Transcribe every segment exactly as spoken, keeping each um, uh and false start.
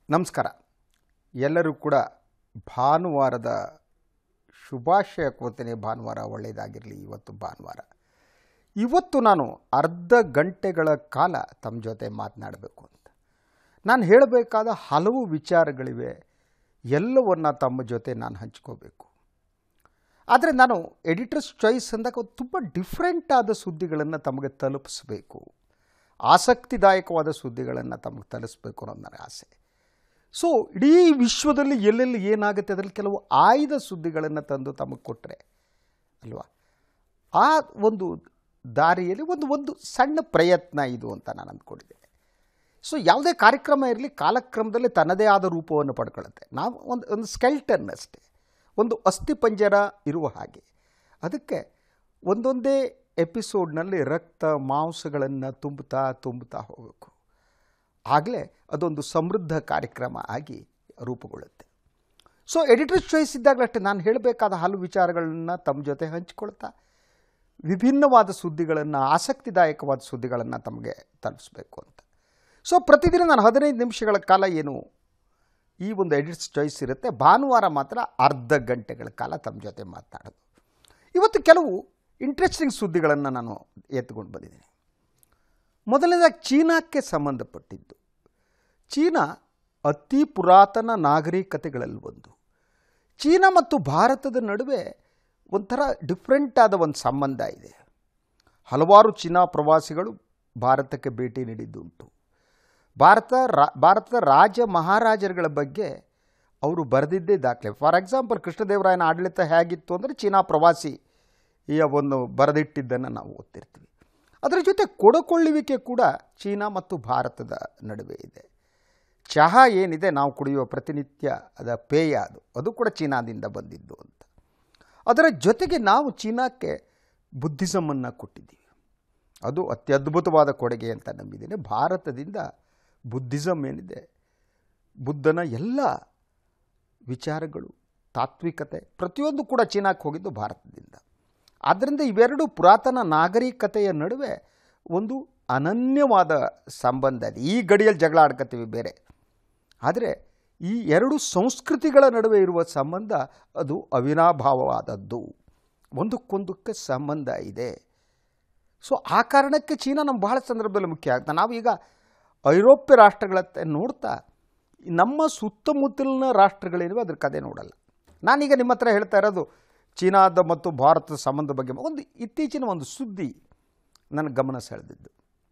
ನಮಸ್ಕಾರ. ಎಲ್ಲರೂ ಕೂಡ ಭಾನುವಾರದ ಶುಭಾಶಯ ಕೋರ್ತೇನೆ. ಭಾನುವಾರ ಒಳ್ಳೆಯದಾಗಿರಲಿ. ಇವತ್ತು ಭಾನುವಾರ. ಇವತ್ತು ನಾನು ಅರ್ಧ ಗಂಟೆಗಳ ಕಾಲ ತಮ್ಮ ಜೊತೆ ಮಾತನಾಡಬೇಕು ಅಂತ ನಾನು ಹೇಳಬೇಕಾದ ಹಲವು ವಿಚಾರಗಳಿವೆ. ಎಲ್ಲವನ್ನ ತಮ್ಮ ಜೊತೆ ನಾನು ಹಂಚ್ಕೋಬೇಕು. ಆದರೆ ನಾನು ಎಡಿಟರ್ಸ್ ಚಾಯ್ಸ್ ಅಂದಾಗ ತುಂಬ ಡಿಫ್ರೆಂಟ್ ಆದ ಸುದ್ದಿಗಳನ್ನು ತಮಗೆ ತಲುಪಿಸಬೇಕು, ಆಸಕ್ತಿದಾಯಕವಾದ ಸುದ್ದಿಗಳನ್ನು ತಮಗೆ ತಲುಪಿಸ್ಬೇಕು ಅನ್ನೋದು ನನ್ನ ಆಸೆ. ಸೊ ಇಡೀ ವಿಶ್ವದಲ್ಲಿ ಎಲ್ಲೆಲ್ಲಿ ಏನಾಗುತ್ತೆ ಅದರಲ್ಲಿ ಕೆಲವು ಆಯ್ದ ಸುದ್ದಿಗಳನ್ನು ತಂದು ತಮಗೆ ಕೊಟ್ಟರೆ ಅಲ್ವಾ, ಆ ಒಂದು ದಾರಿಯಲ್ಲಿ ಒಂದು ಒಂದು ಸಣ್ಣ ಪ್ರಯತ್ನ ಇದು ಅಂತ ನಾನು ಅಂದ್ಕೊಂಡಿದ್ದೇನೆ. ಸೊ ಯಾವುದೇ ಕಾರ್ಯಕ್ರಮ ಇರಲಿ ಕಾಲಕ್ರಮದಲ್ಲಿ ತನ್ನದೇ ಆದ ರೂಪವನ್ನು ಪಡ್ಕೊಳ್ಳುತ್ತೆ. ನಾವು ಒಂದು ಒಂದು ಸ್ಕೆಲ್ಟನ್ ಅಷ್ಟೇ, ಒಂದು ಅಸ್ಥಿಪಂಜರ ಇರುವ ಹಾಗೆ. ಅದಕ್ಕೆ ಒಂದೊಂದೇ ಎಪಿಸೋಡ್ನಲ್ಲಿ ರಕ್ತ ಮಾಂಸಗಳನ್ನು ತುಂಬುತ್ತಾ ತುಂಬುತ್ತಾ ಹೋಗಬೇಕು. ಆಗಲೇ ಅದೊಂದು ಸಮೃದ್ಧ ಕಾರ್ಯಕ್ರಮ ಆಗಿ ರೂಪುಗೊಳ್ಳುತ್ತೆ. ಸೊ ಎಡಿಟರ್ಸ್ ಚಾಯ್ಸ್ ಇದ್ದಾಗಲಷ್ಟೇ ನಾನು ಹೇಳಬೇಕಾದ ಹಲವು ವಿಚಾರಗಳನ್ನು ತಮ್ಮ ಜೊತೆ ಹಂಚಿಕೊಳ್ತಾ ವಿಭಿನ್ನವಾದ ಸುದ್ದಿಗಳನ್ನು, ಆಸಕ್ತಿದಾಯಕವಾದ ಸುದ್ದಿಗಳನ್ನು ತಮಗೆ ತಲುಪಿಸ್ಬೇಕು ಅಂತ. ಸೊ ಪ್ರತಿದಿನ ನಾನು ಹದಿನೈದು ನಿಮಿಷಗಳ ಕಾಲ ಏನು ಈ ಒಂದು ಎಡಿಟರ್ಸ್ ಚಾಯ್ಸ್ ಇರುತ್ತೆ. ಭಾನುವಾರ ಮಾತ್ರ ಅರ್ಧ ಗಂಟೆಗಳ ಕಾಲ ತಮ್ಮ ಜೊತೆ ಮಾತನಾಡೋದು. ಇವತ್ತು ಕೆಲವು ಇಂಟ್ರೆಸ್ಟಿಂಗ್ ಸುದ್ದಿಗಳನ್ನು ನಾನು ಎತ್ಕೊಂಡು ಬಂದಿದ್ದೀನಿ. ಮೊದಲನೇದಾಗಿ ಚೀನಾಕ್ಕೆ ಸಂಬಂಧಪಟ್ಟಿದ್ದು. ಚೀನಾ ಅತಿ ಪುರಾತನ ನಾಗರಿಕತೆಗಳಲ್ಲಿ ಒಂದು. ಚೀನಾ ಮತ್ತು ಭಾರತದ ನಡುವೆ ಒಂಥರ ಡಿಫ್ರೆಂಟ್ ಆದ ಒಂದು ಸಂಬಂಧ ಇದೆ. ಹಲವಾರು ಚೀನಾ ಪ್ರವಾಸಿಗಳು ಭಾರತಕ್ಕೆ ಭೇಟಿ ನೀಡಿದ್ದುಂಟು. ಭಾರತ ರಾ ಭಾರತದ ರಾಜ ಮಹಾರಾಜರುಗಳ ಬಗ್ಗೆ ಅವರು ಬರೆದಿದ್ದೇ ದಾಖಲೆ. ಫಾರ್ ಎಕ್ಸಾಂಪಲ್ ಕೃಷ್ಣದೇವರಾಯನ ಆಡಳಿತ ಹೇಗಿತ್ತು ಅಂದರೆ ಚೀನಾ ಪ್ರವಾಸಿ ಈ ಒಂದು ಬರೆದಿಟ್ಟಿದ್ದನ್ನು ನಾವು ಓದ್ತಿರ್ತೀವಿ. ಅದರ ಜೊತೆ ಕೊಡಕೊಳ್ಳುವಿಕೆ ಕೂಡ ಚೀನಾ ಮತ್ತು ಭಾರತದ ನಡುವೆ ಇದೆ. ಚಹಾ ಏನಿದೆ ನಾವು ಕುಡಿಯುವ ಪ್ರತಿನಿತ್ಯ ಅದ ಪೇಯ, ಅದು ಅದು ಕೂಡ ಚೀನಾದಿಂದ ಬಂದಿದ್ದು ಅಂತ. ಅದರ ಜೊತೆಗೆ ನಾವು ಚೀನಾಕ್ಕೆ ಬುದ್ಧಿಸಮನ್ನು ಕೊಟ್ಟಿದ್ದೀವಿ. ಅದು ಅತ್ಯದ್ಭುತವಾದ ಕೊಡುಗೆ ಅಂತ ನಂಬಿದ್ದೀನಿ. ಭಾರತದಿಂದ ಬುದ್ಧಿಸಮ್ ಏನಿದೆ, ಬುದ್ಧನ ಎಲ್ಲ ವಿಚಾರಗಳು, ತಾತ್ವಿಕತೆ ಪ್ರತಿಯೊಂದು ಕೂಡ ಚೀನಾಕ್ಕೆ ಹೋಗಿದ್ದು ಭಾರತದಿಂದ. ಆದ್ದರಿಂದ ಇವೆರಡು ಪುರಾತನ ನಾಗರಿಕತೆಯ ನಡುವೆ ಒಂದು ಅನನ್ಯವಾದ ಸಂಬಂಧ ಇದೆ. ಈ ಗಡಿಯಲ್ಲಿ ಜಗಳ ಆಡ್ಕೊತೀವಿ ಬೇರೆ, ಆದರೆ ಈ ಎರಡು ಸಂಸ್ಕೃತಿಗಳ ನಡುವೆ ಇರುವ ಸಂಬಂಧ ಅದು ಅವಿನಾಭಾವವಾದದ್ದು, ಒಂದಕ್ಕೊಂದಕ್ಕೆ ಸಂಬಂಧ ಇದೆ. ಸೊ ಆ ಕಾರಣಕ್ಕೆ ಚೀನಾ ನಮ್ಮ ಬಹಳ ಸಂದರ್ಭದಲ್ಲಿ ಮುಖ್ಯ ಆಗ್ತದೆ. ನಾವೀಗ ಐರೋಪ್ಯ ರಾಷ್ಟ್ರಗಳತ್ತ ನೋಡ್ತಾ ನಮ್ಮ ಸುತ್ತಮುತ್ತಲಿನ ರಾಷ್ಟ್ರಗಳೇನಿವೆ ಅದ್ರ ಕತೆ ನೋಡಲ್ಲ. ನಾನೀಗ ನಿಮ್ಮ ಹತ್ರ ಹೇಳ್ತಾ ಇರೋದು ಚೀನಾದ ಮತ್ತು ಭಾರತದ ಸಂಬಂಧ ಬಗ್ಗೆ ಒಂದು ಇತ್ತೀಚಿನ ಒಂದು ಸುದ್ದಿ ನನ್ನ ಗಮನ ಸೆಳೆದಿದ್ದು.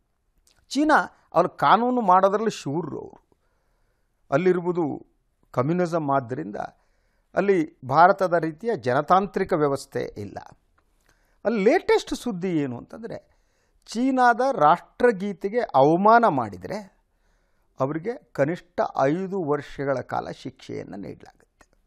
ಚೀನಾ ಅವರು ಕಾನೂನು ಮಾಡೋದ್ರಲ್ಲಿ ಶೂರರು. ಅವರು ಅಲ್ಲಿರುವುದು ಕಮ್ಯುನಿಸಮ್, ಆದ್ದರಿಂದ ಅಲ್ಲಿ ಭಾರತದ ರೀತಿಯ ಜನತಾಂತ್ರಿಕ ವ್ಯವಸ್ಥೆ ಇಲ್ಲ. ಅಲ್ಲಿ ಲೇಟೆಸ್ಟ್ ಸುದ್ದಿ ಏನು ಅಂತಂದರೆ, ಚೀನಾದ ರಾಷ್ಟ್ರಗೀತೆಗೆ ಅವಮಾನ ಮಾಡಿದರೆ ಅವರಿಗೆ ಕನಿಷ್ಠ ಐದು ವರ್ಷಗಳ ಕಾಲ ಶಿಕ್ಷೆಯನ್ನು ನೀಡಲಾಗುತ್ತೆ.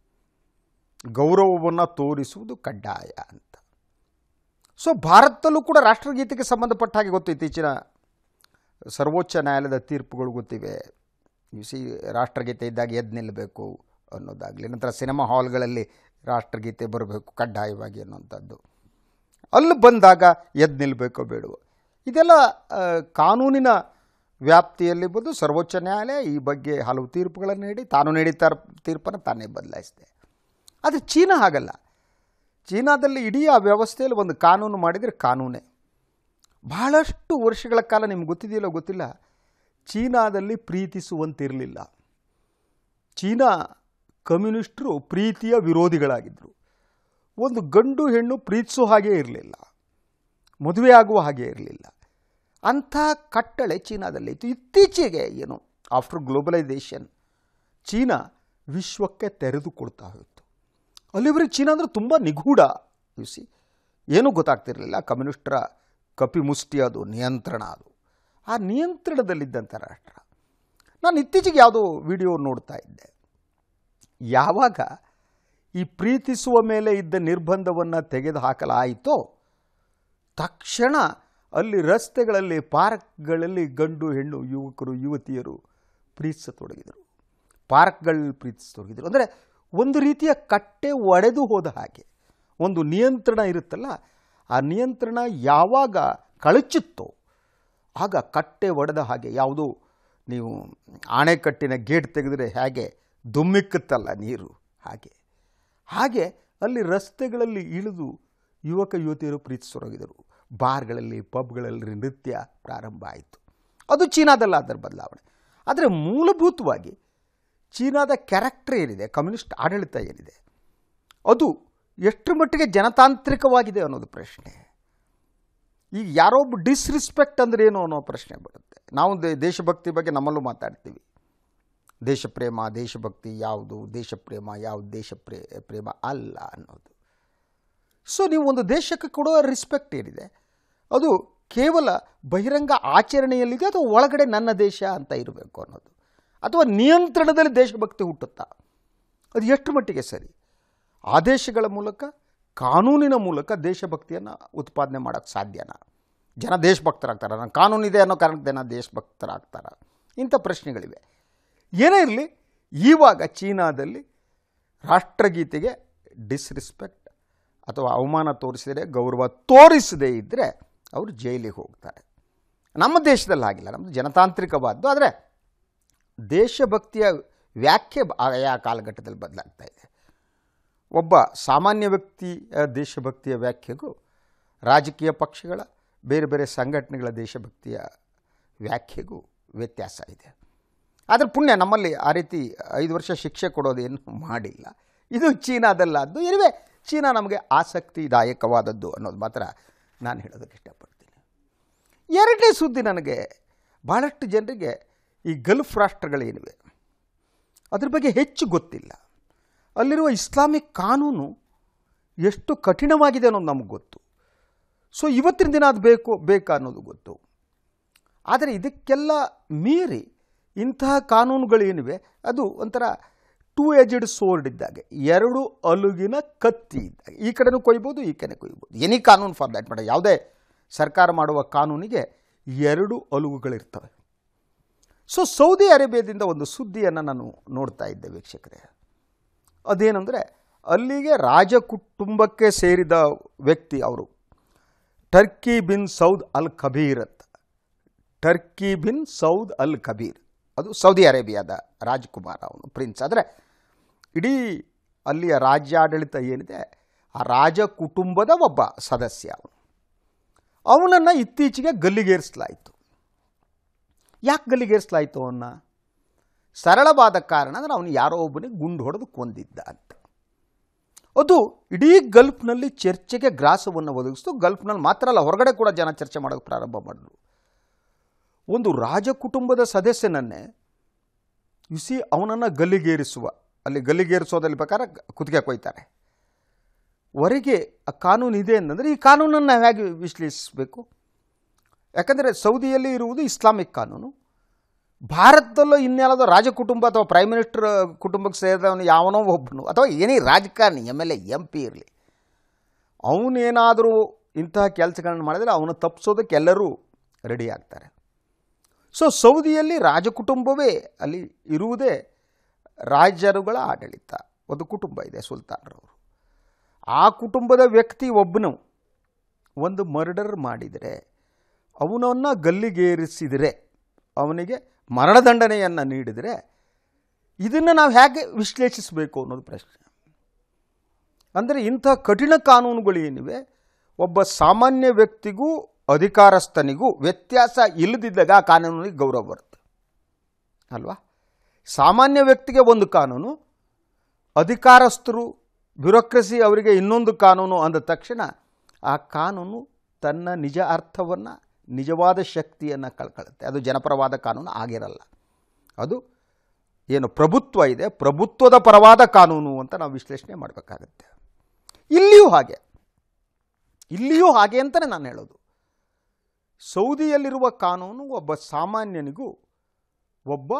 ಗೌರವವನ್ನು ತೋರಿಸುವುದು ಕಡ್ಡಾಯ ಅಂತ. ಸೊ ಭಾರತದಲ್ಲೂ ಕೂಡ ರಾಷ್ಟ್ರಗೀತೆಗೆ ಸಂಬಂಧಪಟ್ಟ ಹಾಗೆ ಗೊತ್ತು, ಇತ್ತೀಚಿನ ಸರ್ವೋಚ್ಚ ನ್ಯಾಯಾಲಯದ ತೀರ್ಪುಗಳು ಗೊತ್ತಿವೆ. ಸಿ ರಾಷ್ಟ್ರಗೀತೆ ಇದ್ದಾಗ ಎದ್ದು ನಿಲ್ಲಬೇಕು ಅನ್ನೋದಾಗಲಿ, ನಂತರ ಸಿನಿಮಾ ಹಾಲ್ಗಳಲ್ಲಿ ರಾಷ್ಟ್ರಗೀತೆ ಬರಬೇಕು ಕಡ್ಡಾಯವಾಗಿ ಅನ್ನೋಂಥದ್ದು, ಅಲ್ಲಿ ಬಂದಾಗ ಎದ್ದು ನಿಲ್ಲಬೇಕೋ ಬೇಡವೋ, ಇದೆಲ್ಲ ಕಾನೂನಿನ ವ್ಯಾಪ್ತಿಯಲ್ಲಿ ಬಂದು ಸರ್ವೋಚ್ಚ ನ್ಯಾಯಾಲಯ ಈ ಬಗ್ಗೆ ಹಲವು ತೀರ್ಪುಗಳನ್ನು ನೀಡಿ ತಾನು ನೀಡಿದ ತೀರ್ಪನ್ನು ತಾನೇ ಬದಲಾಯಿಸಿದೆ. ಆದರೆ ಚೀನಾ ಹಾಗಲ್ಲ. ಚೀನಾದಲ್ಲಿ ಇಡೀ ಆ ವ್ಯವಸ್ಥೆಯಲ್ಲಿ ಒಂದು ಕಾನೂನು ಮಾಡಿದರೆ ಕಾನೂನೇ. ಬಹಳಷ್ಟು ವರ್ಷಗಳ ಕಾಲ ನಿಮ್ಗೆ ಗೊತ್ತಿದೆಯಲ್ಲೋ ಗೊತ್ತಿಲ್ಲ, ಚೀನಾದಲ್ಲಿ ಪ್ರೀತಿಸುವಂತಿರಲಿಲ್ಲ. ಚೀನಾ ಕಮ್ಯುನಿಸ್ಟರು ಪ್ರೀತಿಯ ವಿರೋಧಿಗಳಾಗಿದ್ದರು. ಒಂದು ಗಂಡು ಹೆಣ್ಣು ಪ್ರೀತಿಸೋ ಹಾಗೇ ಇರಲಿಲ್ಲ, ಮದುವೆ ಆಗುವ ಹಾಗೆ ಇರಲಿಲ್ಲ. ಅಂಥ ಕಟ್ಟಳೆ ಚೀನಾದಲ್ಲಿ ಇತ್ತು. ಇತ್ತೀಚೆಗೆ ಏನು ಆಫ್ಟರ್ ಗ್ಲೋಬಲೈಸೇಷನ್ ಚೀನಾ ವಿಶ್ವಕ್ಕೆ ತೆರೆದುಕೊಳ್ತಾ ಹೋಯಿತು. ಅಲ್ಲಿವರೆಗೆ ಚೀನಾ ಅಂದರೆ ತುಂಬ ನಿಗೂಢ, ಸಿ ಏನೂ ಗೊತ್ತಾಗ್ತಿರಲಿಲ್ಲ. ಕಮ್ಯುನಿಸ್ಟರ ಕಪಿಮುಷ್ಟಿ, ಅದು ನಿಯಂತ್ರಣ, ಅದು ಆ ನಿಯಂತ್ರಣದಲ್ಲಿದ್ದಂಥ ರಾಷ್ಟ್ರ. ನಾನು ಇತ್ತೀಚೆಗೆ ಯಾವುದೋ ವಿಡಿಯೋ ನೋಡ್ತಾ ಇದ್ದೆ. ಯಾವಾಗ ಈ ಪ್ರೀತಿಸುವ ಮೇಲೆ ಇದ್ದ ನಿರ್ಬಂಧವನ್ನು ತೆಗೆದು ಹಾಕಲಾಯಿತೋ ತಕ್ಷಣ ಅಲ್ಲಿ ರಸ್ತೆಗಳಲ್ಲಿ, ಪಾರ್ಕ್ಗಳಲ್ಲಿ ಗಂಡು ಹೆಣ್ಣು ಯುವಕರು ಯುವತಿಯರು ಪ್ರೀತಿಸತೊಡಗಿದರು, ಪಾರ್ಕ್ಗಳಲ್ಲಿ ಪ್ರೀತಿಸತೊಡಗಿದರು. ಅಂದರೆ ಒಂದು ರೀತಿಯ ಕಟ್ಟೆ ಒಡೆದು ಹೋದ ಹಾಗೆ. ಒಂದು ನಿಯಂತ್ರಣ ಇರುತ್ತಲ್ಲ, ಆ ನಿಯಂತ್ರಣ ಯಾವಾಗ ಕಳಚುತ್ತೋ ಆಗ ಕಟ್ಟೆ ಒಡೆದ ಹಾಗೆ. ಯಾವುದು ನೀವು ಆಣೆಕಟ್ಟಿನ ಗೇಟ್ ತೆಗೆದರೆ ಹೇಗೆ ದುಮ್ಮಿಕ್ಕುತ್ತಲ್ಲ ನೀರು, ಹಾಗೆ ಹಾಗೆ ಅಲ್ಲಿ ರಸ್ತೆಗಳಲ್ಲಿ ಇಳಿದು ಯುವಕ ಯುವತಿಯರು ಪ್ರೀತಿಸತೊಡಗಿದರು. ಬಾರ್ಗಳಲ್ಲಿ ಪಬ್ಗಳಲ್ಲಿ ನೃತ್ಯ ಪ್ರಾರಂಭ ಆಯಿತು. ಅದು ಚೀನಾದಲ್ಲ ಅದರ ಬದಲಾವಣೆ. ಆದರೆ ಮೂಲಭೂತವಾಗಿ ಚೀನಾದ ಕ್ಯಾರೆಕ್ಟರ್ ಏನಿದೆ, ಕಮ್ಯುನಿಸ್ಟ್ ಆಡಳಿತ ಏನಿದೆ, ಅದು ಎಷ್ಟು ಮಟ್ಟಿಗೆ ಜನತಾಂತ್ರಿಕವಾಗಿದೆ ಅನ್ನೋದು ಪ್ರಶ್ನೆ. ಈಗ ಯಾರೊಬ್ಬ ಡಿಸ್ರಿಸ್ಪೆಕ್ಟ್ ಅಂದರೆ ಏನು ಅನ್ನೋ ಪ್ರಶ್ನೆ ಬರುತ್ತೆ. ನಾವು ದೇಶಭಕ್ತಿ ಬಗ್ಗೆ ನಮ್ಮಲ್ಲೂ ಮಾತಾಡ್ತೀವಿ. ದೇಶಪ್ರೇಮ, ದೇಶಭಕ್ತಿ ಯಾವುದು, ದೇಶಪ್ರೇಮ ಯಾವುದು, ದೇಶ ಪ್ರೇ ಪ್ರೇಮ ಅಲ್ಲ ಅನ್ನೋದು. ಸೊ ನೀವು ಒಂದು ದೇಶಕ್ಕೆ ಕೊಡೋ ರಿಸ್ಪೆಕ್ಟ್ ಏನಿದೆ ಅದು ಕೇವಲ ಬಹಿರಂಗ ಆಚರಣೆಯಲ್ಲಿದೆ ಅಥವಾ ಒಳಗಡೆ ನನ್ನ ದೇಶ ಅಂತ ಇರಬೇಕು ಅನ್ನೋದು, ಅಥವಾ ನಿಯಂತ್ರಣದಲ್ಲಿ ದೇಶಭಕ್ತಿ ಹುಟ್ಟುತ್ತಾ, ಅದು ಎಷ್ಟು ಮಟ್ಟಿಗೆ ಸರಿ? ಆದೇಶಗಳ ಮೂಲಕ, ಕಾನೂನಿನ ಮೂಲಕ ದೇಶಭಕ್ತಿಯನ್ನು ಉತ್ಪಾದನೆ ಮಾಡೋಕ್ಕೆ ಸಾಧ್ಯನಾ? ಜನ ದೇಶಭಕ್ತರಾಗ್ತಾರ? ನಾನು ಕಾನೂನಿದೆ ಅನ್ನೋ ಕಾರಣಕ್ಕೆ ಜನ ದೇಶಭಕ್ತರಾಗ್ತಾರ? ಇಂಥ ಪ್ರಶ್ನೆಗಳಿವೆ. ಏನೇ ಇರಲಿ, ಈವಾಗ ಚೀನಾದಲ್ಲಿ ರಾಷ್ಟ್ರಗೀತೆಗೆ ಡಿಸ್ರಿಸ್ಪೆಕ್ಟ್ ಅಥವಾ ಅವಮಾನ ತೋರಿಸಿದರೆ, ಗೌರವ ತೋರಿಸದೇ ಇದ್ದರೆ ಅವರು ಜೈಲಿಗೆ ಹೋಗ್ತಾರೆ. ನಮ್ಮ ದೇಶದಲ್ಲಿ ಆಗಿಲ್ಲ, ನಮ್ಮದು ಜನತಾಂತ್ರಿಕವಾದ್ದು. ಆದರೆ ದೇಶಭಕ್ತಿಯ ವ್ಯಾಖ್ಯೆ ಆಯಾ ಕಾಲಘಟ್ಟದಲ್ಲಿ ಬದಲಾಗ್ತಾ ಇದೆ. ಒಬ್ಬ ಸಾಮಾನ್ಯ ವ್ಯಕ್ತಿಯ ದೇಶಭಕ್ತಿಯ ವ್ಯಾಖ್ಯೆಗೂ ರಾಜಕೀಯ ಪಕ್ಷಗಳ, ಬೇರೆ ಬೇರೆ ಸಂಘಟನೆಗಳ ದೇಶಭಕ್ತಿಯ ವ್ಯಾಖ್ಯೆಗೂ ವ್ಯತ್ಯಾಸ ಇದೆ. ಆದರೆ ಪುಣ್ಯ ನಮ್ಮಲ್ಲಿ ಆ ರೀತಿ ಐದು ವರ್ಷ ಶಿಕ್ಷೆ ಕೊಡೋದೇನು ಮಾಡಿಲ್ಲ. ಇದು ಚೀನಾದಲ್ಲಾದ್ದು. ಇರುವೆ ಚೀನಾ ನಮಗೆ ಆಸಕ್ತಿದಾಯಕವಾದದ್ದು ಅನ್ನೋದು ಮಾತ್ರ ನಾನು ಹೇಳೋದಕ್ಕೆ ಇಷ್ಟಪಡ್ತೀನಿ. ಎರಡನೇ ಸುದ್ದಿ, ನನಗೆ ಭಾಳಷ್ಟು ಜನರಿಗೆ ಈ ಗಲ್ಫ್ ರಾಷ್ಟ್ರಗಳೇನಿವೆ ಅದ್ರ ಬಗ್ಗೆ ಹೆಚ್ಚು ಗೊತ್ತಿಲ್ಲ. ಅಲ್ಲಿರುವ ಇಸ್ಲಾಮಿಕ್ ಕಾನೂನು ಎಷ್ಟು ಕಠಿಣವಾಗಿದೆ ಅನ್ನೋದು ನಮಗೆ ಗೊತ್ತು. ಸೊ ಇವತ್ತಿನ ದಿನ ಅದು ಬೇಕು ಬೇಕಾ ಅನ್ನೋದು ಗೊತ್ತು. ಆದರೆ ಇದಕ್ಕೆಲ್ಲ ಮೀರಿ ಇಂತಹ ಕಾನೂನುಗಳೇನಿವೆ ಅದು ಒಂಥರ ಟೂ ಎಜೆಡ್ ಸೋರ್ಡ್ ಇದ್ದಾಗೆ, ಎರಡು ಅಲುಗಿನ ಕತ್ತಿ ಇದ್ದಾಗ. ಈ ಕಡೆನೂ ಕೊಯ್ಬೋದು, ಈ ಕಡೆ ಕೊಯ್ಬೋದು. ಎನಿ ಕಾನೂನು ಫಾರ್ ದ್ಯಾಟ್ ಮ್ಯಾಟರ್, ಯಾವುದೇ ಸರ್ಕಾರ ಮಾಡುವ ಕಾನೂನಿಗೆ ಎರಡು ಅಲುಗುಗಳಿರ್ತವೆ. ಸೊ ಸೌದಿ ಅರೇಬಿಯಾದಿಂದ ಒಂದು ಸುದ್ದಿಯನ್ನು ನಾನು ನೋಡ್ತಾ ಇದ್ದೆ ವೀಕ್ಷಕರೇ. ಅದೇನೆಂದರೆ, ಅಲ್ಲಿಗೆ ರಾಜ ಕುಟುಂಬಕ್ಕೆ ಸೇರಿದ ವ್ಯಕ್ತಿ ಅವರು ಟರ್ಕಿ ಬಿನ್ ಸೌದ್ ಅಲ್ ಕಬೀರ್ ಅಂತ. ಟರ್ಕಿ ಬಿನ್ ಸೌದ್ ಅಲ್ ಕಬೀರ್, ಅದು ಸೌದಿ ಅರೇಬಿಯಾದ ರಾಜಕುಮಾರ, ಅವನು ಪ್ರಿನ್ಸ್. ಆದರೆ ಇಡೀ ಅಲ್ಲಿಯ ರಾಜ್ಯಾಡಳಿತ ಏನಿದೆ ಆ ರಾಜ ಕುಟುಂಬದ ಒಬ್ಬ ಸದಸ್ಯ ಅವನು. ಅವನನ್ನು ಇತ್ತೀಚೆಗೆ ಗಲ್ಲಿಗೇರಿಸಲಾಯಿತು. ಯಾಕೆ ಗಲ್ಲಿಗೇರಿಸಲಾಯಿತು ಅವನ್ನ? ಸರಳವಾದ ಕಾರಣ ಅಂದರೆ ಅವನು ಯಾರೋ ಒಬ್ಬನಿಗೆ ಗುಂಡು ಹೊಡೆದು ಕೊಂದಿದ್ದ ಅಂತ. ಅದು ಇಡೀ ಗಲ್ಫ್ನಲ್ಲಿ ಚರ್ಚೆಗೆ ಗ್ರಾಸವನ್ನು ಒದಗಿಸ್ತು. ಗಲ್ಫ್ನಲ್ಲಿ ಮಾತ್ರ ಅಲ್ಲ, ಹೊರಗಡೆ ಕೂಡ ಜನ ಚರ್ಚೆ ಮಾಡೋಕ್ಕೆ ಪ್ರಾರಂಭ ಮಾಡಿದ್ರು. ಒಂದು ರಾಜ ಕುಟುಂಬದ ಸದಸ್ಯನನ್ನೇ ಯುಸಿ ಅವನನ್ನು ಗಲ್ಲಿಗೇರಿಸುವ, ಅಲ್ಲಿ ಗಲ್ಲಿಗೇರಿಸೋದಲ್ಲಿ ಪ್ರಕಾರ ಕುತ್ತಿಗೆ ಕೊಯ್ತಾರೆ. ಹೊರಗೆ ಆ ಕಾನೂನು ಇದೆ ಅಂತಂದರೆ ಈ ಕಾನೂನನ್ನು ಹೇಗೆ ವಿಶ್ಲೇಷಿಸಬೇಕು? ಯಾಕಂದರೆ ಸೌದಿಯಲ್ಲಿ ಇರುವುದು ಇಸ್ಲಾಮಿಕ್ ಕಾನೂನು. ಭಾರತದಲ್ಲೂ ಇನ್ಯಾವುದೋ ರಾಜ ಕುಟುಂಬ ಅಥವಾ ಪ್ರೈಮ್ ಮಿನಿಸ್ಟರ್ ಕುಟುಂಬಕ್ಕೆ ಸೇರಿದವನು ಯಾವನೋ ಒಬ್ಬನು, ಅಥವಾ ಏನೇ ರಾಜಕಾರಣಿ, M L A M P ಇರಲಿ, ಅವನೇನಾದರೂ ಇಂತಹ ಕೆಲಸಗಳನ್ನು ಮಾಡಿದರೆ ಅವನು ತಪ್ಪಿಸೋದಕ್ಕೆ ಎಲ್ಲರೂ ರೆಡಿ ಆಗ್ತಾರೆ. ಸೊ ಸೌದಿಯಲ್ಲಿ ರಾಜಕುಟುಂಬವೇ ಅಲ್ಲಿ ಇರುವುದೇ ರಾಜರುಗಳ ಆಡಳಿತ. ಒಂದು ಕುಟುಂಬ ಇದೆ, ಸುಲ್ತಾನರವರು. ಆ ಕುಟುಂಬದ ವ್ಯಕ್ತಿ ಒಬ್ಬನು ಒಂದು ಮರ್ಡರ್ ಮಾಡಿದರೆ, ಅವನನ್ನು ಗಲ್ಲಿಗೇರಿಸಿದರೆ, ಅವನಿಗೆ ಮರಣದಂಡನೆಯನ್ನು ನೀಡಿದರೆ, ಇದನ್ನು ನಾವು ಹೇಗೆ ವಿಶ್ಲೇಷಿಸಬೇಕು ಅನ್ನೋದು ಪ್ರಶ್ನೆ. ಅಂದರೆ ಇಂಥ ಕಠಿಣ ಕಾನೂನುಗಳು ಏನಿವೆ, ಒಬ್ಬ ಸಾಮಾನ್ಯ ವ್ಯಕ್ತಿಗೂ ಅಧಿಕಾರಸ್ಥನಿಗೂ ವ್ಯತ್ಯಾಸ ಇಲ್ಲದಿದ್ದಾಗ ಆ ಕಾನೂನಿಗೆ ಗೌರವ ಬರುತ್ತೆ ಅಲ್ವಾ? ಸಾಮಾನ್ಯ ವ್ಯಕ್ತಿಗೆ ಒಂದು ಕಾನೂನು, ಅಧಿಕಾರಸ್ಥರು ಬ್ಯೂರೋಕ್ರಸಿ ಅವರಿಗೆ ಇನ್ನೊಂದು ಕಾನೂನು ಅಂದ ತಕ್ಷಣ ಆ ಕಾನೂನು ತನ್ನ ನಿಜ ಅರ್ಥವನ್ನು, ನಿಜವಾದ ಶಕ್ತಿಯನ್ನು ಕಳ್ಕೊಳ್ಳುತ್ತೆ. ಅದು ಜನಪರವಾದ ಕಾನೂನು ಆಗಿರಲ್ಲ. ಅದು ಏನು ಪ್ರಭುತ್ವ ಇದೆ, ಪ್ರಭುತ್ವದ ಪರವಾದ ಕಾನೂನು ಅಂತ ನಾವು ವಿಶ್ಲೇಷಣೆ ಮಾಡಬೇಕಾಗತ್ತೆ. ಇಲ್ಲಿಯೂ ಹಾಗೆ, ಇಲ್ಲಿಯೂ ಹಾಗೆ ಅಂತಲೇ ನಾನು ಹೇಳೋದು. ಸೌದಿಯಲ್ಲಿರುವ ಕಾನೂನು ಒಬ್ಬ ಸಾಮಾನ್ಯನಿಗೂ ಒಬ್ಬ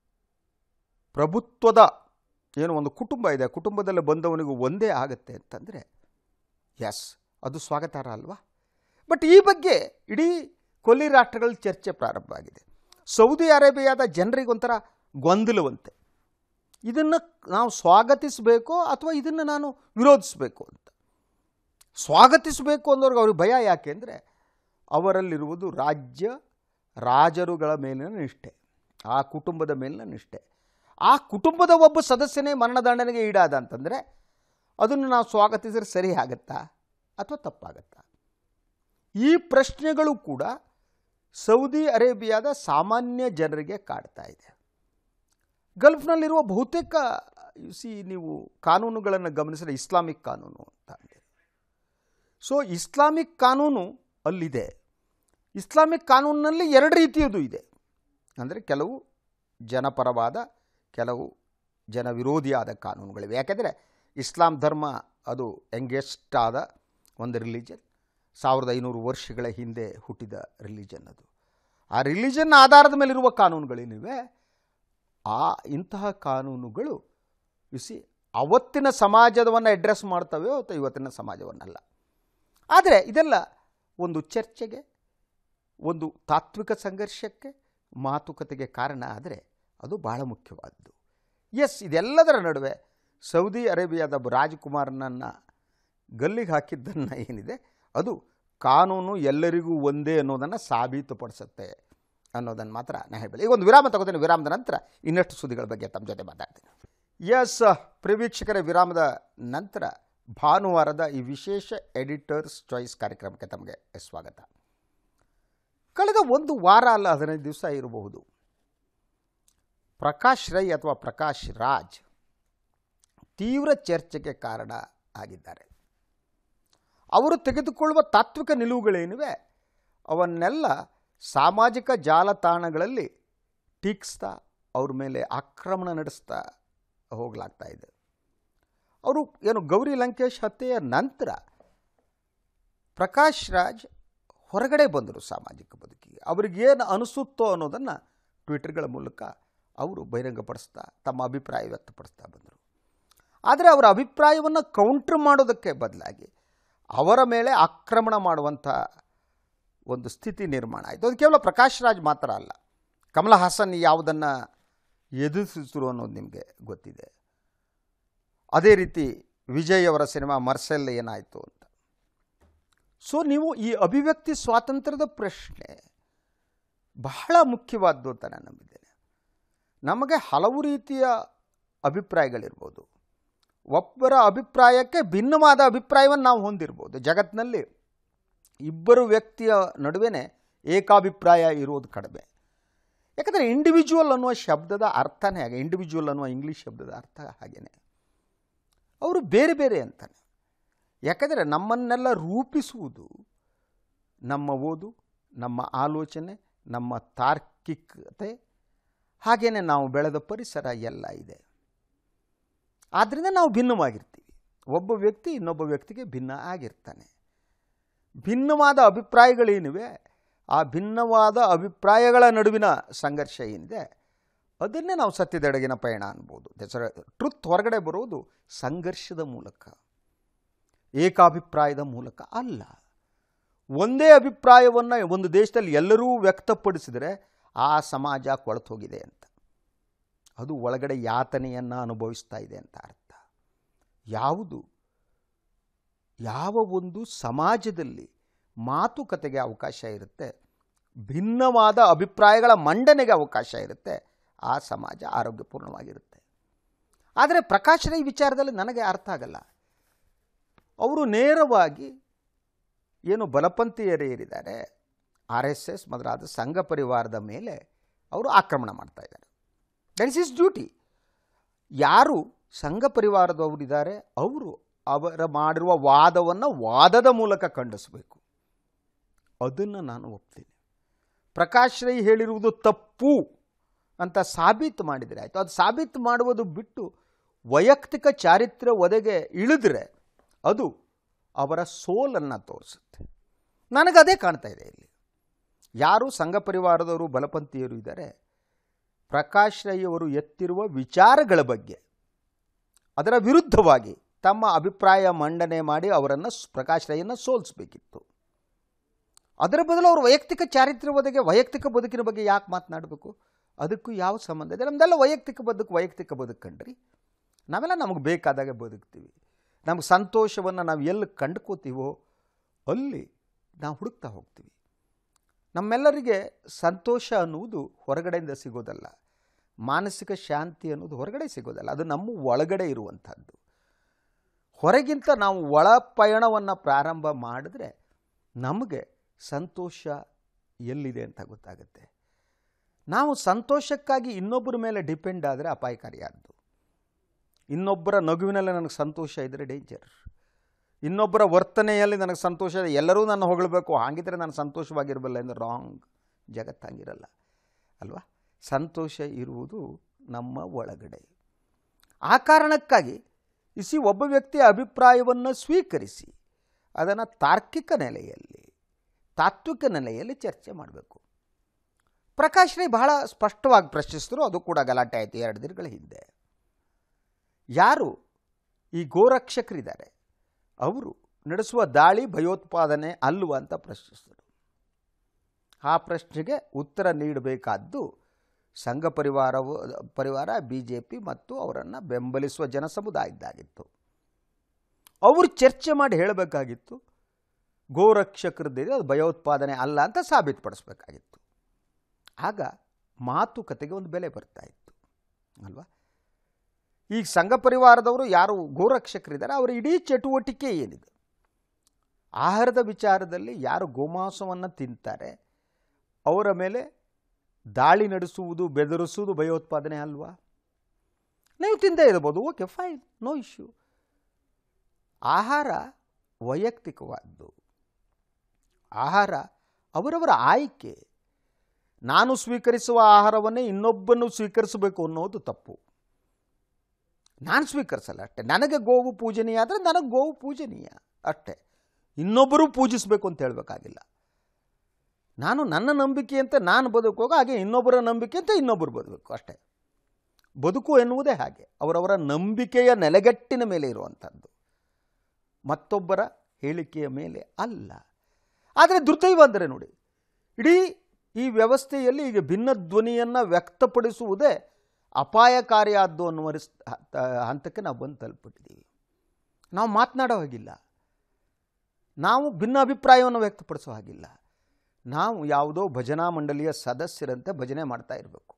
ಪ್ರಭುತ್ವದ ಏನು ಒಂದು ಕುಟುಂಬ ಇದೆ, ಕುಟುಂಬದಲ್ಲಿ ಬಂದವನಿಗೂ ಒಂದೇ ಆಗುತ್ತೆ ಅಂತಂದರೆ ಎಸ್, ಅದು ಸ್ವಾಗತಾರ್ಹ ಅಲ್ವಾ? ಬಟ್ ಈ ಬಗ್ಗೆ ಇಡೀ ಕೊಲ್ಲಿ ರಾಷ್ಟ್ರಗಳ ಚರ್ಚೆ ಪ್ರಾರಂಭ ಆಗಿದೆ. ಸೌದಿ ಅರೇಬಿಯಾದ ಜನರಿಗೊಂಥರ ಗೊಂದಲವಂತೆ, ಇದನ್ನು ನಾವು ಸ್ವಾಗತಿಸಬೇಕೋ ಅಥವಾ ಇದನ್ನು ನಾನು ವಿರೋಧಿಸಬೇಕು ಅಂತ. ಸ್ವಾಗತಿಸಬೇಕು ಅನ್ನೋರ್ಗೆ ಅವ್ರಿಗೆ ಭಯ. ಯಾಕೆ ಅಂದರೆ ಅವರಲ್ಲಿರುವುದು ರಾಜ್ಯ ರಾಜರುಗಳ ಮೇಲಿನ ನಿಷ್ಠೆ. ಆ ಕುಟುಂಬದ ಮೇಲಿನ ನಿಷ್ಠೆ. ಆ ಕುಟುಂಬದ ಒಬ್ಬ ಸದಸ್ಯನೇ ಮರಣದಂಡನೆಗೆ ಈಡಾದ ಅಂತಂದರೆ ಅದನ್ನು ನಾವು ಸ್ವಾಗತಿಸಿದ್ರೆ ಸರಿ ಆಗುತ್ತಾ ಅಥವಾ ತಪ್ಪಾಗತ್ತಾ? ಈ ಪ್ರಶ್ನೆಗಳು ಕೂಡ ಸೌದಿ ಅರೇಬಿಯಾದ ಸಾಮಾನ್ಯ ಜನರಿಗೆ ಕಾಡ್ತಾ ಇದೆ. ಗಲ್ಫ್ನಲ್ಲಿರುವ ಬಹುತೇಕ ಸಿ ನೀವು ಕಾನೂನುಗಳನ್ನು ಗಮನಿಸಿದರೆ ಇಸ್ಲಾಮಿಕ್ ಕಾನೂನು ಅಂತ ಅಂದೆ. ಸೊ ಇಸ್ಲಾಮಿಕ್ ಕಾನೂನು ಅಲ್ಲಿದೆ. ಇಸ್ಲಾಮಿಕ್ ಕಾನೂನಿನಲ್ಲಿ ಎರಡು ರೀತಿಯದು ಇದೆ. ಅಂದರೆ ಕೆಲವು ಜನಪರವಾದ, ಕೆಲವು ಜನ ವಿರೋಧಿಯಾದ ಕಾನೂನುಗಳಿವೆ. ಯಾಕೆಂದರೆ ಇಸ್ಲಾಂ ಧರ್ಮ ಅದು ಯಂಗೆಸ್ಟ್ ಆದ ಒಂದು ರಿಲಿಜನ್. ಸಾವಿರದ ಐನೂರು ವರ್ಷಗಳ ಹಿಂದೆ ಹುಟ್ಟಿದ ರಿಲಿಜನ್ ಅದು. ಆ ರಿಲಿಜನ್ ಆಧಾರದ ಮೇಲಿರುವ ಕಾನೂನುಗಳೇನಿವೆ, ಆ ಇಂತಹ ಕಾನೂನುಗಳು ಯುಸಿ ಅವತ್ತಿನ ಸಮಾಜವನ್ನು ಅಡ್ರೆಸ್ ಮಾಡ್ತವೆ ಅಥವಾ ಇವತ್ತಿನ ಸಮಾಜವನ್ನಲ್ಲ. ಆದರೆ ಇದೆಲ್ಲ ಒಂದು ಚರ್ಚೆಗೆ, ಒಂದು ತಾತ್ವಿಕ ಸಂಘರ್ಷಕ್ಕೆ, ಮಾತುಕತೆಗೆ ಕಾರಣ ಆದರೆ ಅದು ಬಹಳ ಮುಖ್ಯವಾದದ್ದು. ಎಸ್, ಇದೆಲ್ಲದರ ನಡುವೆ ಸೌದಿ ಅರೇಬಿಯಾದ ರಾಜಕುಮಾರನನ್ನು ಗಲ್ಲಿಗೆ ಹಾಕಿದ್ದನ್ನು ಏನಿದೆ ಅದು ಕಾನೂನು ಎಲ್ಲರಿಗೂ ಒಂದೇ ಅನ್ನೋದನ್ನು ಸಾಬೀತುಪಡಿಸುತ್ತೆ ಅನ್ನೋದನ್ನು ಮಾತ್ರ ನಾನು ಹೇಳಬಲ್ಲೆ. ಈಗ ಒಂದು ವಿರಾಮ ತಗೋತೀನಿ. ವಿರಾಮದ ನಂತರ ಇನ್ನಷ್ಟು ಸುದ್ದಿಗಳ ಬಗ್ಗೆ ತಮ್ಮ ಜೊತೆ ಮಾತಾಡ್ತೀನಿ. ಎಸ್ ಪ್ರಿವೀಕ್ಷಕರ, ವಿರಾಮದ ನಂತರ ಭಾನುವಾರದ ಈ ವಿಶೇಷ ಎಡಿಟರ್ಸ್ ಚಾಯ್ಸ್ ಕಾರ್ಯಕ್ರಮಕ್ಕೆ ತಮಗೆ ಸ್ವಾಗತ. ಕಳೆದ ಒಂದು ವಾರ ಅಲ್ಲ ಹದಿನೈದು ದಿವಸ ಇರಬಹುದು, ಪ್ರಕಾಶ್ ರೈ ಅಥವಾ ಪ್ರಕಾಶ್ ರಾಜ್ ತೀವ್ರ ಚರ್ಚೆಗೆ ಕಾರಣ ಆಗಿದ್ದಾರೆ. ಅವರು ತೆಗೆದುಕೊಳ್ಳುವ ತಾತ್ವಿಕ ನಿಲುವುಗಳೇನಿವೆ ಅವನ್ನೆಲ್ಲ ಸಾಮಾಜಿಕ ಜಾಲತಾಣಗಳಲ್ಲಿ ಟೀಕಿಸ್ತಾ ಅವ್ರ ಮೇಲೆ ಆಕ್ರಮಣ ನಡೆಸ್ತಾ ಹೋಗಲಾಗ್ತಾ ಇದೆ. ಅವರು ಏನು ಗೌರಿ ಲಂಕೇಶ್ ಹತ್ಯೆಯ ನಂತರ ಪ್ರಕಾಶ್ ರಾಜ್ ಹೊರಗಡೆ ಬಂದರು ಸಾಮಾಜಿಕ ಬದುಕಿಗೆ. ಅವ್ರಿಗೇನು ಅನಿಸುತ್ತೋ ಅನ್ನೋದನ್ನು ಟ್ವಿಟರ್ಗಳ ಮೂಲಕ ಅವರು ಬಹಿರಂಗಪಡಿಸ್ತಾ ತಮ್ಮ ಅಭಿಪ್ರಾಯ ವ್ಯಕ್ತಪಡಿಸ್ತಾ ಬಂದರು. ಆದರೆ ಅವರ ಅಭಿಪ್ರಾಯವನ್ನು ಕೌಂಟ್ರ್ ಮಾಡೋದಕ್ಕೆ ಬದಲಾಗಿ ಅವರ ಮೇಲೆ ಆಕ್ರಮಣ ಮಾಡುವಂಥ ಒಂದು ಸ್ಥಿತಿ ನಿರ್ಮಾಣ ಆಯಿತು. ಅದು ಕೇವಲ ಪ್ರಕಾಶ್ ರಾಜ್ ಮಾತ್ರ ಅಲ್ಲ, ಕಮಲಾ ಹಾಸನ್ ಯಾವುದನ್ನು ಎದುರಿಸಿದ್ರು ಅನ್ನೋದು ನಿಮಗೆ ಗೊತ್ತಿದೆ. ಅದೇ ರೀತಿ ವಿಜಯ್ ಅವರ ಸಿನಿಮಾ ಮರ್ಸೆಲ್ ಏನಾಯಿತು ಅಂತ. ಸೊ ನೀವು ಈ ಅಭಿವ್ಯಕ್ತಿ ಸ್ವಾತಂತ್ರ್ಯದ ಪ್ರಶ್ನೆ ಬಹಳ ಮುಖ್ಯವಾದ್ದು ಅಂತ ನಾನು ನಂಬಿದ್ದೇನೆ. ನಮಗೆ ಹಲವು ರೀತಿಯ ಅಭಿಪ್ರಾಯಗಳಿರ್ಬೋದು. ಒಬ್ಬರ ಅಭಿಪ್ರಾಯಕ್ಕೆ ಭಿನ್ನವಾದ ಅಭಿಪ್ರಾಯವನ್ನು ನಾವು ಹೊಂದಿರ್ಬೋದು. ಜಗತ್ತಿನಲ್ಲಿ ಇಬ್ಬರು ವ್ಯಕ್ತಿಯ ನಡುವೆ ಏಕಾಭಿಪ್ರಾಯ ಇರೋದು ಕಡಿಮೆ. ಯಾಕಂದರೆ ಇಂಡಿವಿಜುವಲ್ ಅನ್ನುವ ಶಬ್ದದ ಅರ್ಥನೇ ಹಾಗೆ. ಇಂಡಿವಿಜುವಲ್ ಅನ್ನುವ ಇಂಗ್ಲೀಷ್ ಶಬ್ದದ ಅರ್ಥ ಹಾಗೇನೆ. ಅವರು ಬೇರೆ ಬೇರೆ ಅಂತಾನೆ. ಯಾಕಂದರೆ ನಮ್ಮನ್ನೆಲ್ಲ ರೂಪಿಸುವುದು ನಮ್ಮ ಓದು, ನಮ್ಮ ಆಲೋಚನೆ, ನಮ್ಮ ತಾರ್ಕಿಕತೆ, ಹಾಗೆಯೇ ನಾವು ಬೆಳೆದ ಪರಿಸರ ಎಲ್ಲ ಇದೆ. ಆದ್ದರಿಂದ ನಾವು ಭಿನ್ನವಾಗಿರ್ತೀವಿ. ಒಬ್ಬ ವ್ಯಕ್ತಿ ಇನ್ನೊಬ್ಬ ವ್ಯಕ್ತಿಗೆ ಭಿನ್ನ ಆಗಿರ್ತಾನೆ. ಭಿನ್ನವಾದ ಅಭಿಪ್ರಾಯಗಳೇನಿವೆ, ಆ ಭಿನ್ನವಾದ ಅಭಿಪ್ರಾಯಗಳ ನಡುವಿನ ಸಂಘರ್ಷ ಏನಿದೆ ಅದನ್ನೇ ನಾವು ಸತ್ಯದೆಡೆಗಿನ ಪಯಣ ಅನ್ಬೋದು. ದಸರ ಟ್ರುತ್ ಹೊರಗಡೆ ಬರೋದು ಸಂಘರ್ಷದ ಮೂಲಕ, ಏಕಾಭಿಪ್ರಾಯದ ಮೂಲಕ ಅಲ್ಲ. ಒಂದೇ ಅಭಿಪ್ರಾಯವನ್ನು ಒಂದು ದೇಶದಲ್ಲಿ ಎಲ್ಲರೂ ವ್ಯಕ್ತಪಡಿಸಿದರೆ ಆ ಸಮಾಜ ಕೊಳತು ಹೋಗಿದೆ ಅಂತ, ಅದು ಒಳಗಡೆ ಯಾತನೆಯನ್ನು ಅನುಭವಿಸ್ತಾ ಇದೆ ಅಂತ ಅರ್ಥ. ಯಾವುದು ಯಾವ ಒಂದು ಸಮಾಜದಲ್ಲಿ ಮಾತುಕತೆಗೆ ಅವಕಾಶ ಇರುತ್ತೆ, ಭಿನ್ನವಾದ ಅಭಿಪ್ರಾಯಗಳ ಮಂಡನೆಗೆ ಅವಕಾಶ ಇರುತ್ತೆ, ಆ ಸಮಾಜ ಆರೋಗ್ಯಪೂರ್ಣವಾಗಿರುತ್ತೆ. ಆದರೆ ಪ್ರಕಾಶ್ ರೈ ವಿಚಾರದಲ್ಲಿ ನನಗೆ ಅರ್ಥ ಆಗಲ್ಲ. ಅವರು ನೇರವಾಗಿ ಏನು ಬಲಪಂಥೀಯರೇರಿದ್ದಾರೆ, ಆರ್ ಎಸ್ ಎಸ್ ಮೊದಲಾದ ಸಂಘ ಪರಿವಾರದ ಮೇಲೆ ಅವರು ಆಕ್ರಮಣ ಮಾಡ್ತಾ ಇದ್ದಾರೆ. That is is duty. ಯಾರು ಸಂಘ ಪರಿವಾರದವರಿದ್ದಾರೆ ಅವರು ಅವರ ಮಾಡಿರುವ ವಾದವನ್ನು ವಾದದ ಮೂಲಕ ಖಂಡಿಸಬೇಕು. ಅದನ್ನು ನಾನು ಒಪ್ತೀನಿ. ಪ್ರಕಾಶ್ ರೈ ಹೇಳಿರುವುದು ತಪ್ಪು ಅಂತ ಸಾಬೀತು ಮಾಡಿದರೆ ಆಯಿತು. ಅದು ಸಾಬೀತು ಮಾಡುವುದು ಬಿಟ್ಟು ವೈಯಕ್ತಿಕ ಚಾರಿತ್ರ್ಯ ಒದಗೆ ಇಳಿದ್ರೆ ಅದು ಅವರ ಸೋಲನ್ನು ತೋರಿಸುತ್ತೆ. ನನಗದೇ ಕಾಣ್ತಾ ಇದೆ ಇಲ್ಲಿ. ಯಾರು ಸಂಘ ಪರಿವಾರದವರು ಬಲಪಂಥೀಯರು ಇದ್ದಾರೆ, ಪ್ರಕಾಶ್ ರೈ ಅವರು ಎತ್ತಿರುವ ವಿಚಾರಗಳ ಬಗ್ಗೆ ಅದರ ವಿರುದ್ಧವಾಗಿ ತಮ್ಮ ಅಭಿಪ್ರಾಯ ಮಂಡನೆ ಮಾಡಿ ಅವರನ್ನು ಪ್ರಕಾಶ್ ರೈಯನ್ನು ಸೋಲಿಸಬೇಕಿತ್ತು. ಅದರ ಬದಲು ಅವರು ವೈಯಕ್ತಿಕ ಚಾರಿತ್ರ್ಯ ಒದಗೆ ವೈಯಕ್ತಿಕ ಬದುಕಿನ ಬಗ್ಗೆ ಯಾಕೆ ಮಾತನಾಡಬೇಕು? ಅದಕ್ಕೂ ಯಾವ ಸಂಬಂಧ ಇದೆ? ನಮ್ಮದೆಲ್ಲ ವೈಯಕ್ತಿಕ ಬದುಕು ವೈಯಕ್ತಿಕ ಬದುಕಂಡ್ರಿ. ನಾವೆಲ್ಲ ನಮಗೆ ಬೇಕಾದಾಗ ಬದುಕ್ತೀವಿ. ನಮಗೆ ಸಂತೋಷವನ್ನು ನಾವು ಎಲ್ಲಿ ಕಂಡುಕೋತೀವೋ ಅಲ್ಲಿ ನಾವು ಹುಡುಕ್ತಾ ಹೋಗ್ತೀವಿ. ನಮ್ಮೆಲ್ಲರಿಗೆ ಸಂತೋಷ ಅನ್ನುವುದು ಹೊರಗಡೆಯಿಂದ ಸಿಗೋದಲ್ಲ, ಮಾನಸಿಕ ಶಾಂತಿ ಅನ್ನೋದು ಹೊರಗಡೆ ಸಿಗೋದಲ್ಲ, ಅದು ನಮ್ಮ ಒಳಗಡೆ ಇರುವಂಥದ್ದು. ಹೊರಗಿಂತ ನಾವು ಒಳ ಪಯಣವನ್ನು ಪ್ರಾರಂಭ ಮಾಡಿದ್ರೆ ನಮಗೆ ಸಂತೋಷ ಎಲ್ಲಿದೆ ಅಂತ ಗೊತ್ತಾಗುತ್ತೆ. ನಾವು ಸಂತೋಷಕ್ಕಾಗಿ ಇನ್ನೊಬ್ಬರ ಮೇಲೆ ಡಿಪೆಂಡ್ ಆದರೆ ಅಪಾಯಕಾರಿಯಾದ್ದು. ಇನ್ನೊಬ್ಬರ ನಗುವಿನಲ್ಲಿ ನನಗೆ ಸಂತೋಷ ಇದ್ದರೆ ಡೇಂಜರ್. ಇನ್ನೊಬ್ಬರ ವರ್ತನೆಯಲ್ಲಿ ನನಗೆ ಸಂತೋಷ ಇದೆ, ಎಲ್ಲರೂ ನನ್ನ ಹೊಗಳಬೇಕು, ಹಾಗಿದ್ರೆ ನಾನು ಸಂತೋಷವಾಗಿರಬಲ್ಲ ಅಂದರೆ ರಾಂಗ್. ಜಗತ್ತಂಗಿರಲ್ಲ ಅಲ್ವಾ? ಸಂತೋಷ ಇರುವುದು ನಮ್ಮ ಒಳಗಡೆ. ಆ ಕಾರಣಕ್ಕಾಗಿ ಇಸಿ ಒಬ್ಬ ವ್ಯಕ್ತಿಯ ಅಭಿಪ್ರಾಯವನ್ನು ಸ್ವೀಕರಿಸಿ ಅದನ್ನು ತಾರ್ಕಿಕ ನೆಲೆಯಲ್ಲಿ, ತಾತ್ವಿಕ ನೆಲೆಯಲ್ಲಿ ಚರ್ಚೆ ಮಾಡಬೇಕು. ಪ್ರಕಾಶ್ ರೈ ಬಹಳ ಸ್ಪಷ್ಟವಾಗಿ ಪ್ರಶ್ನಿಸಿದ್ರು, ಅದು ಕೂಡ ಗಲಾಟೆ ಆಯಿತು ಎರಡು ದಿನಗಳ ಹಿಂದೆ. ಯಾರು ಈ ಗೋರಕ್ಷಕರಿದ್ದಾರೆ ಅವರು ನಡೆಸುವ ದಾಳಿ ಭಯೋತ್ಪಾದನೆ ಅಲ್ವ ಅಂತ ಪ್ರಶ್ನಿಸಿದರು. ಆ ಪ್ರಶ್ನೆಗೆ ಉತ್ತರ ನೀಡಬೇಕಾದ್ದು ಸಂಘ ಪರಿವಾರವು ಪರಿವಾರ ಬಿ ಜೆ ಪಿ ಮತ್ತು ಅವರನ್ನು ಬೆಂಬಲಿಸುವ ಜನ ಸಮುದಾಯದ್ದಾಗಿತ್ತು. ಅವರು ಚರ್ಚೆ ಮಾಡಿ ಹೇಳಬೇಕಾಗಿತ್ತು ಗೋರಕ್ಷಕರದ್ದಿದೆ, ಅದು ಭಯೋತ್ಪಾದನೆ ಅಲ್ಲ ಅಂತ ಸಾಬೀತುಪಡಿಸಬೇಕಾಗಿತ್ತು. ಆಗ ಮಾತುಕತೆಗೆ ಒಂದು ಬೆಲೆ ಬರ್ತಾ ಇತ್ತು ಅಲ್ವಾ? ಈಗ ಸಂಘ ಪರಿವಾರದವರು ಯಾರು ಗೋರಕ್ಷಕರಿದ್ದಾರೆ ಅವರ ಇಡೀ ಚಟುವಟಿಕೆ ಏನಿದೆ, ಆಹಾರದ ವಿಚಾರದಲ್ಲಿ ಯಾರು ಗೋಮಾಂಸವನ್ನು ತಿಂತಾರೆ ಅವರ ಮೇಲೆ ದಾಳಿ ನಡೆಸುವುದು, ಬೆದರಿಸುವುದು ಭಯೋತ್ಪಾದನೆ ಅಲ್ವಾ? ನೀವು ತಿಂದೇ ಇರ್ಬೋದು, ಓಕೆ ಫೈನ್, ನೋ ಇಶ್ಯೂ. ಆಹಾರ ವೈಯಕ್ತಿಕವಾದ್ದು, ಆಹಾರ ಅವರವರ ಆಯ್ಕೆ. ನಾನು ಸ್ವೀಕರಿಸುವ ಆಹಾರವನ್ನೇ ಇನ್ನೊಬ್ಬನು ಸ್ವೀಕರಿಸಬೇಕು ಅನ್ನೋದು ತಪ್ಪು. ನಾನು ಸ್ವೀಕರಿಸಲ್ಲ ಅಷ್ಟೇ. ನನಗೆ ಗೋವು ಪೂಜನೀಯ ಆದರೆ ನನಗೆ ಗೋವು ಪೂಜನೀಯ ಅಷ್ಟೇ, ಇನ್ನೊಬ್ಬರೂ ಪೂಜಿಸಬೇಕು ಅಂತ ಹೇಳಬೇಕಾಗಿಲ್ಲ. ನಾನು ನನ್ನ ನಂಬಿಕೆಯಂತೆ ನಾನು ಬದುಕುವಾಗ ಹಾಗೆ ಇನ್ನೊಬ್ಬರ ನಂಬಿಕೆಯಂತೆ ಇನ್ನೊಬ್ಬರು ಬದುಕಬೇಕು ಅಷ್ಟೇ. ಬದುಕು ಎನ್ನುವುದೇ ಹಾಗೆ, ಅವರವರ ನಂಬಿಕೆಯ ನೆಲೆಗಟ್ಟಿನ ಮೇಲೆ ಇರುವಂಥದ್ದು, ಮತ್ತೊಬ್ಬರ ಹೇಳಿಕೆಯ ಮೇಲೆ ಅಲ್ಲ. ಆದರೆ ದುರ್ದೈವ ಅಂದರೆ ನೋಡಿ, ಇಡೀ ಈ ವ್ಯವಸ್ಥೆಯಲ್ಲಿ ಈಗ ಭಿನ್ನ ಧ್ವನಿಯನ್ನು ವ್ಯಕ್ತಪಡಿಸುವುದೇ ಅಪಾಯಕಾರಿಯಾದ್ದು ಅನ್ನುವ ಹಂತಕ್ಕೆ ನಾವು ಬಂದು ತಲುಪಿಟ್ಟಿದ್ದೀವಿ. ನಾವು ಮಾತನಾಡೋ ಹಾಗಿಲ್ಲ, ನಾವು ಭಿನ್ನ ಅಭಿಪ್ರಾಯವನ್ನು ವ್ಯಕ್ತಪಡಿಸೋ ಹಾಗಿಲ್ಲ. ನಾವು ಯಾವುದೋ ಭಜನಾ ಮಂಡಳಿಯ ಸದಸ್ಯರಂತೆ ಭಜನೆ ಮಾಡ್ತಾ ಇರಬೇಕು,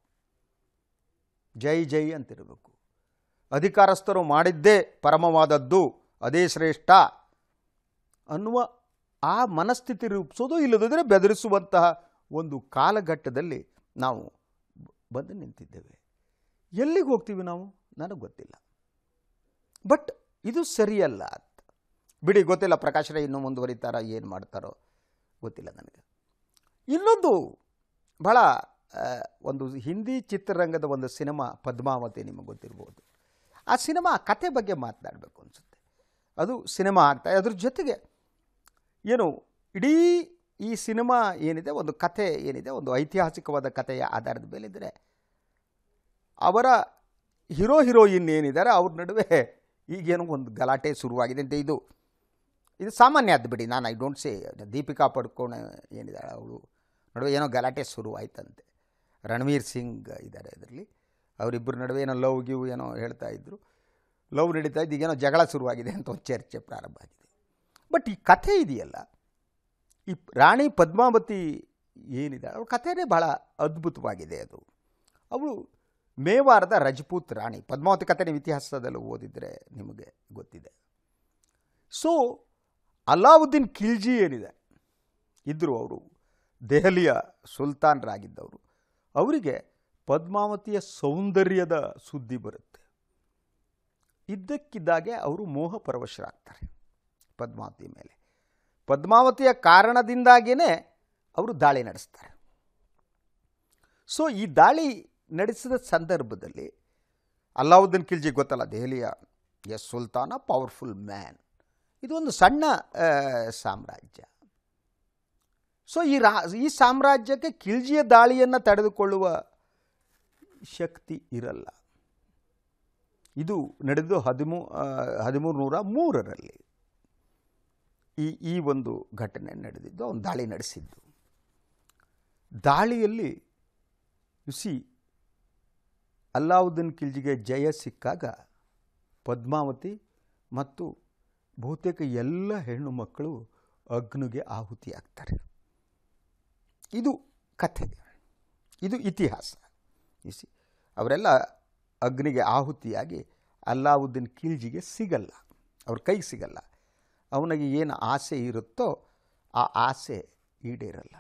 ಜೈ ಜೈ ಅಂತಿರಬೇಕು. ಅಧಿಕಾರಸ್ಥರು ಮಾಡಿದ್ದೇ ಪರಮವಾದದ್ದು, ಅದೇ ಶ್ರೇಷ್ಠ ಅನ್ನುವ ಆ ಮನಸ್ಥಿತಿ ರೂಪಿಸೋದು, ಇಲ್ಲದಿದ್ದರೆ ಬೆದರಿಸುವಂತಹ ಒಂದು ಕಾಲಘಟ್ಟದಲ್ಲಿ ನಾವು ಬಂದು ನಿಂತಿದ್ದೇವೆ. ಎಲ್ಲಿಗೆ ಹೋಗ್ತೀವಿ ನಾವು ನನಗೆ ಗೊತ್ತಿಲ್ಲ, ಬಟ್ ಇದು ಸರಿಯಲ್ಲ ಅಂತ ಬಿಡಿ. ಗೊತ್ತಿಲ್ಲ ಪ್ರಕಾಶ್ ರೈ ಇನ್ನೂ ಮುಂದುವರಿತಾರೋ ಏನು ಮಾಡ್ತಾರೋ ಗೊತ್ತಿಲ್ಲ ನನಗೆ. ಇನ್ನೊಂದು ಭಾಳ ಒಂದು ಹಿಂದಿ ಚಿತ್ರರಂಗದ ಒಂದು ಸಿನಿಮಾ ಪದ್ಮಾವತಿ, ನಿಮಗೆ ಗೊತ್ತಿರ್ಬೋದು. ಆ ಸಿನಿಮಾ ಕತೆ ಬಗ್ಗೆ ಮಾತನಾಡಬೇಕು ಅನಿಸುತ್ತೆ. ಅದು ಸಿನಿಮಾ ಆಗ್ತಾ, ಅದ್ರ ಜೊತೆಗೆ ಏನು ಇಡೀ ಈ ಸಿನಿಮಾ ಏನಿದೆ, ಒಂದು ಕತೆ ಏನಿದೆ, ಒಂದು ಐತಿಹಾಸಿಕವಾದ ಕಥೆಯ ಆಧಾರದ ಮೇಲಿದ್ದರೆ ಅವರ ಹೀರೋ ಹೀರೋಯಿನ್ ಏನಿದ್ದಾರೆ ಅವ್ರ ನಡುವೆ ಈಗೇನೋ ಒಂದು ಗಲಾಟೆ ಶುರುವಾಗಿದೆ ಅಂತ. ಇದು ಇದು ಸಾಮಾನ್ಯ ಅದು ಬಿಡಿ. ನಾನು I don't say Deepika Padukone ಏನಿದ್ದಾಳೆ ಅವಳು ನಡುವೆ ಏನೋ ಗಲಾಟೆ ಶುರುವಾಯ್ತಂತೆ. ರಣವೀರ್ ಸಿಂಗ್ ಇದ್ದಾರೆ ಅದರಲ್ಲಿ, ಅವರಿಬ್ಬರ ನಡುವೆ ಏನೋ ಲವ್ ಗಿವ್ ಏನೋ ಹೇಳ್ತಾ ಇದ್ದರು, ಲವ್ ನಡೀತಾ ಇದ್ದು ಈಗೇನೋ ಜಗಳ ಶುರುವಾಗಿದೆ ಅಂತ ಒಂದು ಚರ್ಚೆ ಪ್ರಾರಂಭ ಆಗಿದೆ. ಬಟ್ ಈ ಕಥೆ ಇದೆಯಲ್ಲ, ಈ ರಾಣಿ ಪದ್ಮಾವತಿ ಏನಿದ್ದಾಳೆ ಅವಳ ಕಥೆನೇ ಭಾಳ ಅದ್ಭುತವಾಗಿದೆ. ಅದು ಅವಳು ಮೇವಾರದ ರಜಪೂತ್ ರಾಣಿ. ಪದ್ಮಾವತಿ ಕಥೆ ನೀವು ಇತಿಹಾಸದಲ್ಲಿ ಓದಿದರೆ ನಿಮಗೆ ಗೊತ್ತಿದೆ. ಸೊ ಅಲಾವುದ್ದೀನ್ ಖಿಲ್ಜಿ ಏನಿದೆ ಇದ್ದರು, ಅವರು ದೆಹಲಿಯ ಸುಲ್ತಾನರಾಗಿದ್ದವರು. ಅವರಿಗೆ ಪದ್ಮಾವತಿಯ ಸೌಂದರ್ಯದ ಸುದ್ದಿ ಬರುತ್ತೆ. ಇದ್ದಕ್ಕಿದ್ದಾಗೆ ಅವರು ಮೋಹಪರವಶರಾಗ್ತಾರೆ ಪದ್ಮಾವತಿ ಮೇಲೆ. ಪದ್ಮಾವತಿಯ ಕಾರಣದಿಂದಾಗಿಯೇ ಅವರು ದಾಳಿ ನಡೆಸ್ತಾರೆ. ಸೊ ಈ ದಾಳಿ ನಡೆಸಿದ ಸಂದರ್ಭದಲ್ಲಿ ಅಲಾವುದ್ದೀನ್ ಖಿಲ್ಜಿ ಗೊತ್ತಲ್ಲ, ದೆಹಲಿಯ ಎಸ್ ಸುಲ್ತಾನ, ಪವರ್ಫುಲ್ ಮ್ಯಾನ್. ಇದು ಒಂದು ಸಣ್ಣ ಸಾಮ್ರಾಜ್ಯ. ಸೊ ಈ ರಾ ಈ ಸಾಮ್ರಾಜ್ಯಕ್ಕೆ ಖಿಲ್ಜಿಯ ದಾಳಿಯನ್ನು ತಡೆದುಕೊಳ್ಳುವ ಶಕ್ತಿ ಇರಲ್ಲ. ಇದು ನಡೆದು ಹದಿಮೂ ಹದಿಮೂರು ನೂರ ಮೂರರಲ್ಲಿ ಈ ಈ ಒಂದು ಘಟನೆ ನಡೆದಿದ್ದು, ಅವನು ದಾಳಿ ನಡೆಸಿದ್ದು. ದಾಳಿಯಲ್ಲಿ ಯುಸಿ ಅಲಾವುದ್ದೀನ್ ಖಿಲ್ಜಿಗೆ ಜಯ ಸಿಕ್ಕಾಗ ಪದ್ಮಾವತಿ ಮತ್ತು ಬಹುತೇಕ ಎಲ್ಲ ಹೆಣ್ಣು ಮಕ್ಕಳು ಅಗ್ನಿಗೆ ಆಹುತಿಯಾಗ್ತಾರೆ. ಇದು ಕಥೆ, ಇದು ಇತಿಹಾಸ. ಇಸಿ ಅವರೆಲ್ಲ ಅಗ್ನಿಗೆ ಆಹುತಿಯಾಗಿ ಅಲ್ಲಾವುದ್ದೀನ್ ಖಿಲ್ಜಿಗೆ ಸಿಗಲ್ಲ, ಅವ್ರ ಕೈಗೆ ಸಿಗಲ್ಲ. ಅವನಿಗೆ ಏನು ಆಸೆ ಇರುತ್ತೋ ಆ ಆಸೆ ಈಡೇರಲ್ಲ.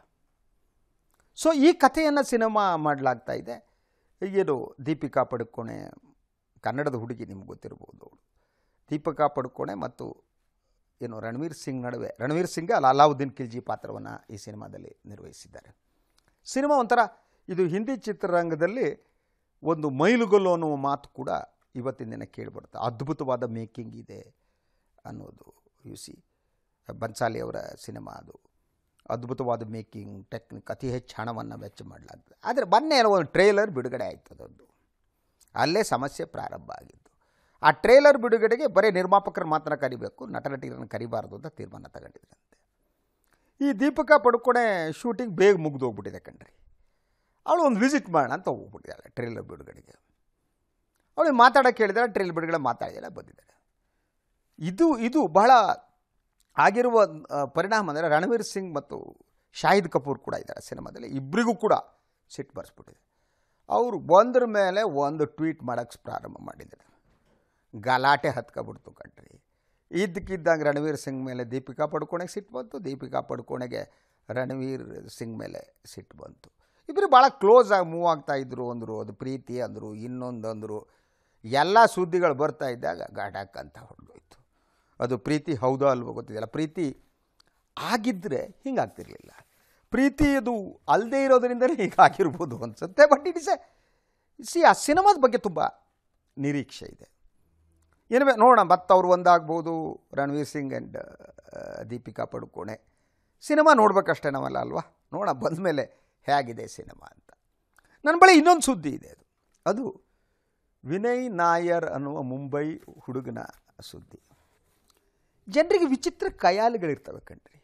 ಸೊ ಈ ಕಥೆಯನ್ನು ಸಿನಿಮಾ ಮಾಡಲಾಗ್ತಾ ಇದೆ. ಏನು ದೀಪಿಕಾ ಪಡುಕೋಣೆ, ಕನ್ನಡದ ಹುಡುಗಿ, ನಿಮ್ಗೆ ಗೊತ್ತಿರ್ಬೋದು ಅವಳು. ದೀಪಿಕಾ ಪಡುಕೋಣೆ ಮತ್ತು ಏನು ರಣವೀರ್ ಸಿಂಗ್ ನಡುವೆ, ರಣವೀರ್ ಸಿಂಗ್ ಅಲ್ಲ ಅಲ್ಲಾವುದ್ದೀನ್ ಖಿಲ್ಜಿ ಪಾತ್ರವನ್ನು ಈ ಸಿನಿಮಾದಲ್ಲಿ ನಿರ್ವಹಿಸಿದ್ದಾರೆ. ಸಿನಿಮಾ ಒಂಥರ ಇದು ಹಿಂದಿ ಚಿತ್ರರಂಗದಲ್ಲಿ ಒಂದು ಮೈಲುಗಲ್ಲು ಅನ್ನುವ ಮಾತು ಕೂಡ ಇವತ್ತಿನ ದಿನ ಕೇಳಿಬರುತ್ತೆ. ಅದ್ಭುತವಾದ ಮೇಕಿಂಗ್ ಇದೆ ಅನ್ನೋದು. ಯು ಸಿ ಬನ್ಸಾಲಿ ಅವರ ಸಿನಿಮಾ, ಅದು ಅದ್ಭುತವಾದ ಮೇಕಿಂಗ್ ಟೆಕ್ನಿಕ್, ಅತಿ ಹೆಚ್ಚು ಹಣವನ್ನು ವೆಚ್ಚ ಮಾಡಲಾಗ್ತದೆ. ಆದರೆ ಮೊನ್ನೆ ಒಂದು ಟ್ರೇಲರ್ ಬಿಡುಗಡೆ ಆಯಿತು, ಅದೊಂದು ಅಲ್ಲೇ ಸಮಸ್ಯೆ ಪ್ರಾರಂಭ ಆಗಿತ್ತು. ಆ ಟ್ರೇಲರ್ ಬಿಡುಗಡೆಗೆ ಬರೀ ನಿರ್ಮಾಪಕರು ಮಾತ್ರ ಕರಿಬೇಕು, ನಟ ನಟಿಯರನ್ನು ಕರಿಬಾರ್ದು ಅಂತ ತೀರ್ಮಾನ ತಗೊಂಡಿದ್ರಂತೆ. ಈ ದೀಪಿಕಾ ಪಡುಕೋಣೆ ಶೂಟಿಂಗ್ ಬೇಗ ಮುಗಿದು ಹೋಗ್ಬಿಟ್ಟಿದೆ ಕಣ್ರಿ. ಅವಳು ಒಂದು ವಿಸಿಟ್ ಮಾಡೋಣ ಅಂತ ಹೋಗ್ಬಿಟ್ಟಿದ್ದಾಳೆ ಟ್ರೇಲರ್ ಬಿಡುಗಡೆಗೆ. ಅವಳಿಗೆ ಮಾತಾಡೋಕ್ಕೆ ಹೇಳಿದಾಳೆ, ಟ್ರೇಲರ್ ಬಿಡುಗಡೆ ಮಾತಾಡಿದಾಳೆ, ಬಂದಿದ್ದಾಳೆ. ಇದು ಇದು ಬಹಳ ಆಗಿರುವ ಪರಿಣಾಮ ಅಂದರೆ ರಣವೀರ್ ಸಿಂಗ್ ಮತ್ತು ಶಾಹಿದ್ ಕಪೂರ್ ಕೂಡ ಇದ್ದಾರೆ ಸಿನಿಮಾದಲ್ಲಿ. ಇಬ್ಬರಿಗೂ ಕೂಡ ಸಿಟ್ಟು ಬರ್ಸ್ಬಿಟ್ಟಿದೆ. ಅವರು ಬಂದ್ರ ಮೇಲೆ ಒಂದು ಟ್ವೀಟ್ ಮಾಡೋಕ್ಕೆ ಪ್ರಾರಂಭ ಮಾಡಿದ್ದಾರೆ. ಗಲಾಟೆ ಹತ್ಕೊಬಿಡ್ತು ಕಣ್ರಿ. ಇದ್ದಕ್ಕಿದ್ದಂಗೆ ರಣವೀರ್ ಸಿಂಗ್ ಮೇಲೆ ದೀಪಿಕಾ ಪಡುಕೋಣೆಗೆ ಸಿಟ್ಟು ಬಂತು, ದೀಪಿಕಾ ಪಡುಕೋಣೆಗೆ ರಣವೀರ್ ಸಿಂಗ್ ಮೇಲೆ ಸಿಟ್ಟು ಬಂತು. ಇಬ್ಬರು ಭಾಳ ಕ್ಲೋಸ್ ಆಗಿ ಮೂವ್ ಆಗ್ತಾಯಿದ್ರು ಅಂದರು. ಅದು ಪ್ರೀತಿ ಅಂದರು, ಇನ್ನೊಂದು ಅಂದರು. ಎಲ್ಲ ಸುದ್ದಿಗಳು ಬರ್ತಾ ಇದ್ದಾಗ ಗಾಡಾಕ್ ಅಂತ ಹೊಡೆದೋಯ್ತು. ಅದು ಪ್ರೀತಿ ಹೌದೋ ಅಲ್ವೋ ಗೊತ್ತಿದೆಯಲ್ಲ. ಪ್ರೀತಿ ಆಗಿದ್ದರೆ ಹಿಂಗಾಗ್ತಿರ್ಲಿಲ್ಲ. ಪ್ರೀತಿ ಅದು ಅಲ್ಲದೆ ಇರೋದರಿಂದಲೇ ಹೀಗಾಗಿರ್ಬೋದು ಅನಿಸುತ್ತೆ. ಬಟ್ ಇಟ್ ಇಸ್ ಎ ಸಿ ಆ ಸಿನಿಮಾದ ಬಗ್ಗೆ ತುಂಬ ನಿರೀಕ್ಷೆ ಇದೆ. ಏನೇ ನೋಡೋಣ, ಮತ್ತು ಅವ್ರು ಒಂದಾಗ್ಬೋದು, ರಣವೀರ್ ಸಿಂಗ್ ಆ್ಯಂಡ್ ದೀಪಿಕಾ ಪಡುಕೋಣೆ. ಸಿನಿಮಾ ನೋಡ್ಬೇಕಷ್ಟೇ ನಾವಲ್ಲ ಅಲ್ವಾ. ನೋಡೋಣ ಬಂದ ಮೇಲೆ ಹೇಗಿದೆ ಸಿನಿಮಾ ಅಂತ. ನನ್ನ ಬಳಿ ಇನ್ನೊಂದು ಸುದ್ದಿ ಇದೆ. ಅದು ಅದು ವಿನಯ್ ನಾಯರ್ ಅನ್ನುವ ಮುಂಬೈ ಹುಡುಗನ ಸುದ್ದಿ. ಜನರಿಗೆ ವಿಚಿತ್ರ ಖಯಾಲಿಗಳಿರ್ತವೆ ಕಣ್ರಿ.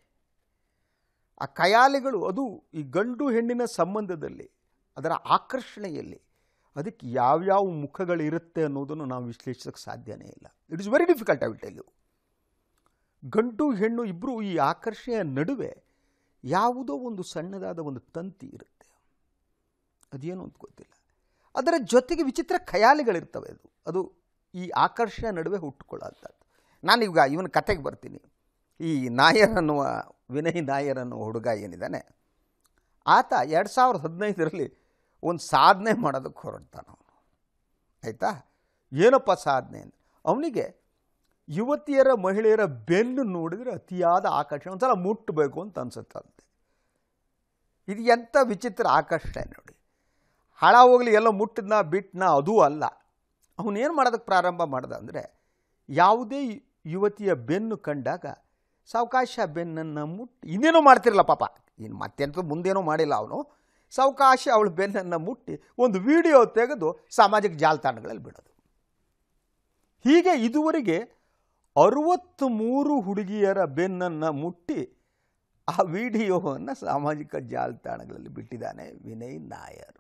ಆ ಖಯಾಲಿಗಳು ಅದು ಈ ಗಂಡು ಹೆಣ್ಣಿನ ಸಂಬಂಧದಲ್ಲಿ, ಅದರ ಆಕರ್ಷಣೆಯಲ್ಲಿ ಅದಕ್ಕೆ ಯಾವ್ಯಾವ ಮುಖಗಳಿರುತ್ತೆ ಅನ್ನೋದನ್ನು ನಾವು ವಿಶ್ಲೇಷಿಸೋಕ್ಕೆ ಸಾಧ್ಯನೇ ಇಲ್ಲ. It is very difficult. I will tell you. ಗಂಡು ಹೆಣ್ಣು ಇಬ್ಬರು ಈ ಆಕರ್ಷಣೆಯ ನಡುವೆ ಯಾವುದೋ ಒಂದು ಸಣ್ಣದಾದ ಒಂದು ತಂತಿ ಇರುತ್ತೆ. ಅದೇನು ಅಂತ ಗೊತ್ತಿಲ್ಲ. ಅದರ ಜೊತೆಗೆ ವಿಚಿತ್ರ ಖಯಾಲಿಗಳಿರ್ತವೆ. ಅದು ಅದು ಈ ಆಕರ್ಷಣೆಯ ನಡುವೆ ಹುಟ್ಟುಕೊಳ್ಳುವಂಥದ್ದು. ನಾನೀಗ ಇವನ ಕತೆಗೆ ಬರ್ತೀನಿ. ಈ ನಾಯರ್ ಅನ್ನುವ ವಿನಯ್ ನಾಯರ್ ಅನ್ನುವ ಹುಡುಗ ಏನಿದ್ದಾನೆ, ಆತ ಎರಡು ಸಾವಿರದ ಹದಿನೈದರಲ್ಲಿ ಒಂದು ಸಾಧನೆ ಮಾಡೋದಕ್ಕೆ ಹೊರಡ್ತಾನೆ ಅವನು. ಆಯಿತಾ? ಏನಪ್ಪ ಸಾಧನೆ ಅಂದರೆ, ಅವನಿಗೆ ಯುವತಿಯರ ಮಹಿಳೆಯರ ಬೆನ್ನು ನೋಡಿದರೆ ಅತಿಯಾದ ಆಕರ್ಷಣೆ, ಒಂದು ಸಲ ಮುಟ್ಟಬೇಕು ಅಂತ ಅನಿಸುತ್ತಂತೆ. ಇದು ಎಂಥ ವಿಚಿತ್ರ ಆಕರ್ಷಣೆ ನೋಡಿ. ಹಳ ಹೋಗಲಿ ಎಲ್ಲೋ ಮುಟ್ಟಿದ್ನ ಬಿಟ್ಟನ ಅದೂ ಅಲ್ಲ. ಅವನೇನು ಮಾಡೋದಕ್ಕೆ ಪ್ರಾರಂಭ ಮಾಡ್ದ ಅಂದರೆ, ಯಾವುದೇ ಯುವತಿಯ ಬೆನ್ನು ಕಂಡಾಗ ಸಾವಕಾಶ ಬೆನ್ನನ್ನು ಮುಟ್ಟಿ, ಇನ್ನೇನೋ ಮಾಡ್ತಿರಲ್ಲ ಪಾಪ, ಇನ್ನು ಮತ್ತೆಂತ ಮುಂದೇನೋ ಮಾಡಿಲ್ಲ ಅವನು. ಸಾವಕಾಶ ಅವಳು ಬೆನ್ನನ್ನು ಮುಟ್ಟಿ ಒಂದು ವಿಡಿಯೋ ತೆಗೆದು ಸಾಮಾಜಿಕ ಜಾಲತಾಣಗಳಲ್ಲಿ ಬಿಡೋದು. ಹೀಗೆ ಇದುವರೆಗೆ ಅರವತ್ತ್ಮೂರು ಹುಡುಗಿಯರ ಬೆನ್ನನ್ನು ಮುಟ್ಟಿ ಆ ವಿಡಿಯೋವನ್ನು ಸಾಮಾಜಿಕ ಜಾಲತಾಣಗಳಲ್ಲಿ ಬಿಟ್ಟಿದ್ದಾನೆ ವಿನಯ್ ನಾಯರ್.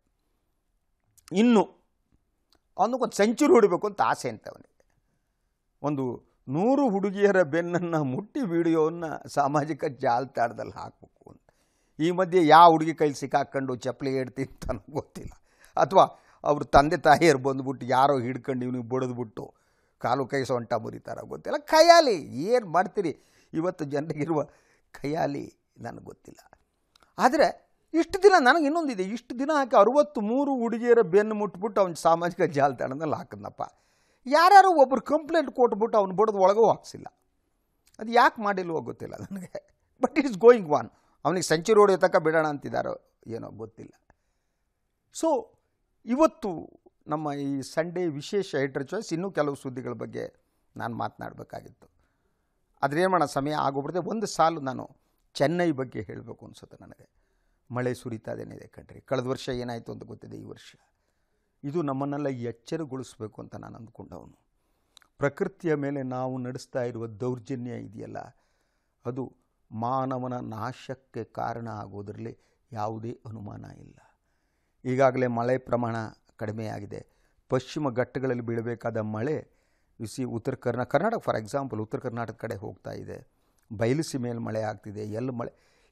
ಇನ್ನು ಅವನಿಗೊಂದು ಸೆಂಚುರಿ ಹೊಡಿಬೇಕು ಅಂತ ಆಸೆ ಅಂತ ಅವನಿಗೆ. ಒಂದು ನೂರು ಹುಡುಗಿಯರ ಬೆನ್ನನ್ನು ಮುಟ್ಟಿ ವಿಡಿಯೋವನ್ನು ಸಾಮಾಜಿಕ ಜಾಲತಾಣದಲ್ಲಿ ಹಾಕಬೇಕು ಅಂತ. ಈ ಮಧ್ಯೆ ಯಾವ ಹುಡುಗಿ ಕೈಲಿ ಸಿಕ್ಕಾಕೊಂಡು ಚಪ್ಪಲಿ ಹೇಳ್ತಿಂತಾನೋ ಗೊತ್ತಿಲ್ಲ, ಅಥವಾ ಅವ್ರ ತಂದೆ ತಾಯಿಯರು ಬಂದುಬಿಟ್ಟು ಯಾರೋ ಹಿಡ್ಕೊಂಡು ಇವನಿಗೆ ಬಡಿದ್ಬಿಟ್ಟು ಕಾಲು ಕೈ ಸೊಂಟ ಮುರಿತಾರೋ ಗೊತ್ತಿಲ್ಲ. ಖಯಾಲಿ ಏನು ಮಾಡ್ತೀರಿ ಇವತ್ತು ಜನರಿಗಿರುವ ಖಯಾಲಿ ನನಗೆ ಗೊತ್ತಿಲ್ಲ. ಆದರೆ ಇಷ್ಟು ದಿನ ನನಗೆ ಇನ್ನೊಂದಿದೆ, ಇಷ್ಟು ದಿನ ಹಾಕಿ ಅರವತ್ತು ಮೂರು ಹುಡುಗಿಯರ ಬೆನ್ನು ಮುಟ್ಬಿಟ್ಟು ಅವ್ನು ಸಾಮಾಜಿಕ ಜಾಲತಾಣದಲ್ಲಿ ಹಾಕಿದ್ನಪ್ಪ. ಯಾರ್ಯಾರು ಒಬ್ಬರು ಕಂಪ್ಲೇಂಟ್ ಕೊಟ್ಬಿಟ್ಟು ಅವ್ನು ಬಡದು ಒಳಗೂ ಹಾಕ್ಸಿಲ್ಲ. ಅದು ಯಾಕೆ ಮಾಡಿಲ್ವೋ ಗೊತ್ತಿಲ್ಲ ನನಗೆ. But it is going on. ಅವನಿಗೆ ಸೆಂಚುರಿ ಹೊಡೆಯೋ ತನಕ ಬಿಡೋಣ ಅಂತಿದ್ದಾರೋ ಏನೋ ಗೊತ್ತಿಲ್ಲ. ಸೊ ಇವತ್ತು ನಮ್ಮ ಈ ಸಂಡೇ ವಿಶೇಷ ಎಡಿಟರ್ ಚಾಯ್ಸ್ ಇನ್ನೂ ಕೆಲವು ಸುದ್ದಿಗಳ ಬಗ್ಗೆ ನಾನು ಮಾತನಾಡಬೇಕಾಗಿತ್ತು. ಆದರೆ ಏನು ಮಾಡೋಣ, ಸಮಯ ಆಗೋಗ್ಬಿಡುತ್ತೆ. ಒಂದು ಸಾಲು ನಾನು ಚೆನ್ನೈ ಬಗ್ಗೆ ಹೇಳಬೇಕು ಅನಿಸುತ್ತೆ ನನಗೆ. ಮಳೆ ಸುರಿತಾದೇನಿದೆ ಕಣ್ರಿ. ಕಳೆದ ವರ್ಷ ಏನಾಯಿತು ಅಂತ ಗೊತ್ತಿದೆ. ಈ ವರ್ಷ ಇದು ನಮ್ಮನ್ನೆಲ್ಲ ಎಚ್ಚರಗೊಳಿಸಬೇಕು ಅಂತ ನಾನು ಅಂದ್ಕೊಂಡವನು. ಪ್ರಕೃತಿಯ ಮೇಲೆ ನಾವು ನಡೆಸ್ತಾ ಇರುವ ದೌರ್ಜನ್ಯ ಇದೆಯಲ್ಲ, ಅದು ಮಾನವನ ನಾಶಕ್ಕೆ ಕಾರಣ ಆಗೋದರಲ್ಲಿ ಯಾವುದೇ ಅನುಮಾನ ಇಲ್ಲ. ಈಗಾಗಲೇ ಮಳೆ ಪ್ರಮಾಣ ಕಡಿಮೆಯಾಗಿದೆ. ಪಶ್ಚಿಮ ಘಟ್ಟಗಳಲ್ಲಿ ಬೀಳಬೇಕಾದ ಮಳೆ ಬಿಸಿ ಉತ್ತರ ಕರ್ನಾ ಕರ್ನಾಟಕ ಫಾರ್ ಎಕ್ಸಾಂಪಲ್ ಉತ್ತರ ಕರ್ನಾಟಕ ಕಡೆ ಹೋಗ್ತಾ ಇದೆ. ಬಯಲುಸೀಮೆಯಲ್ಲಿ ಮಳೆ ಆಗ್ತಿದೆ. ಎಲ್ಲಿ ಮಳೆ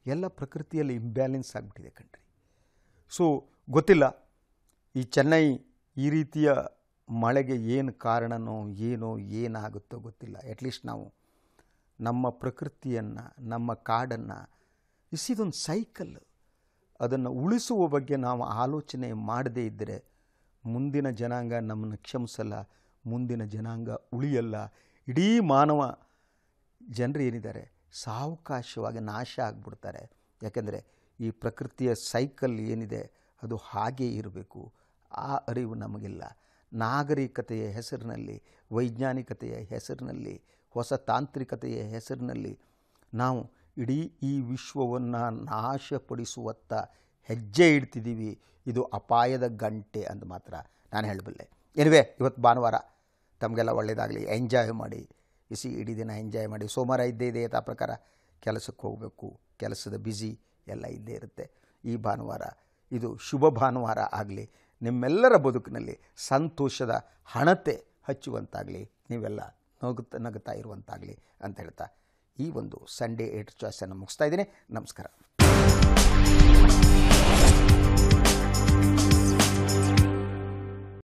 ಎಲ್ಲ ಪ್ರಕೃತಿಯಲ್ಲಿ ಇಂಬ್ಯಾಲೆನ್ಸ್ ಆಗಿಬಿಟ್ಟಿದೆ ಕಣ್ರಿ. ಸೊ ಗೊತ್ತಿಲ್ಲ ಈ ಚೆನ್ನೈ ಈ ರೀತಿಯ ಮಳೆಗೆ ಏನು ಕಾರಣನೋ ಏನೋ ಏನಾಗುತ್ತೋ ಗೊತ್ತಿಲ್ಲ. ಅಟ್ಲೀಸ್ಟ್ ನಾವು ನಮ್ಮ ಪ್ರಕೃತಿಯನ್ನು, ನಮ್ಮ ಕಾಡನ್ನು, ಇಸಿದೊಂದು ಸೈಕಲ್, ಅದನ್ನು ಉಳಿಸುವ ಬಗ್ಗೆ ನಾವು ಆಲೋಚನೆ ಮಾಡದೇ ಇದ್ದರೆ ಮುಂದಿನ ಜನಾಂಗ ನಮ್ಮನ್ನು ಕ್ಷಮಿಸಲ್ಲ, ಮುಂದಿನ ಜನಾಂಗ ಉಳಿಯಲ್ಲ. ಇಡೀ ಮಾನವ ಜನರು ಏನಿದ್ದಾರೆ ಸಾವಕಾಶವಾಗಿ ನಾಶ ಆಗಿಬಿಡ್ತಾರೆ. ಯಾಕೆಂದರೆ ಈ ಪ್ರಕೃತಿಯ ಸೈಕಲ್ ಏನಿದೆ ಅದು ಹಾಗೇ ಇರಬೇಕು. ಆ ಅರಿವು ನಮಗಿಲ್ಲ. ನಾಗರಿಕತೆಯ ಹೆಸರಿನಲ್ಲಿ, ವೈಜ್ಞಾನಿಕತೆಯ ಹೆಸರಿನಲ್ಲಿ, ಹೊಸ ತಾಂತ್ರಿಕತೆಯ ಹೆಸರಿನಲ್ಲಿ ನಾವು ಇಡೀ ಈ ವಿಶ್ವವನ್ನು ನಾಶಪಡಿಸುವತ್ತ ಹೆಜ್ಜೆ ಇಡ್ತಿದ್ದೀವಿ. ಇದು ಅಪಾಯದ ಗಂಟೆ ಅಂತ ಮಾತ್ರ ನಾನು ಹೇಳಬಲ್ಲೆ. ಎನಿವೆ, ಇವತ್ತು ಭಾನುವಾರ, ತಮಗೆಲ್ಲ ಒಳ್ಳೆಯದಾಗಲಿ. ಎಂಜಾಯ್ ಮಾಡಿ, ಇಸಿ ಇಡೀ ದಿನ ಎಂಜಾಯ್ ಮಾಡಿ. ಸೋಮವಾರ ಇದ್ದೇ ಇದೆ, ಯಥಾ ಪ್ರಕಾರ ಕೆಲಸಕ್ಕೆ ಹೋಗಬೇಕು, ಕೆಲಸದ ಬ್ಯುಸಿ ಎಲ್ಲ ಇದ್ದೇ ಇರುತ್ತೆ. ಈ ಭಾನುವಾರ ಇದು ಶುಭ ಭಾನುವಾರ ಆಗಲಿ. ನಿಮ್ಮೆಲ್ಲರ ಬದುಕಿನಲ್ಲಿ ಸಂತೋಷದ ಹಣತೆ ಹಚ್ಚುವಂತಾಗಲಿ, ನೀವೆಲ್ಲ ನಗುತ್ತಾ ನಗುತ್ತಾ ಇರುವಂತಾಗಲಿ ಅಂತ ಹೇಳ್ತಾ ಈ ಒಂದು ಸಂಡೇ ಏಟ್ ಚಾಯ್ಸನ್ನು ಮುಗಿಸ್ತಾ ಇದ್ದೀನಿ. ನಮಸ್ಕಾರ.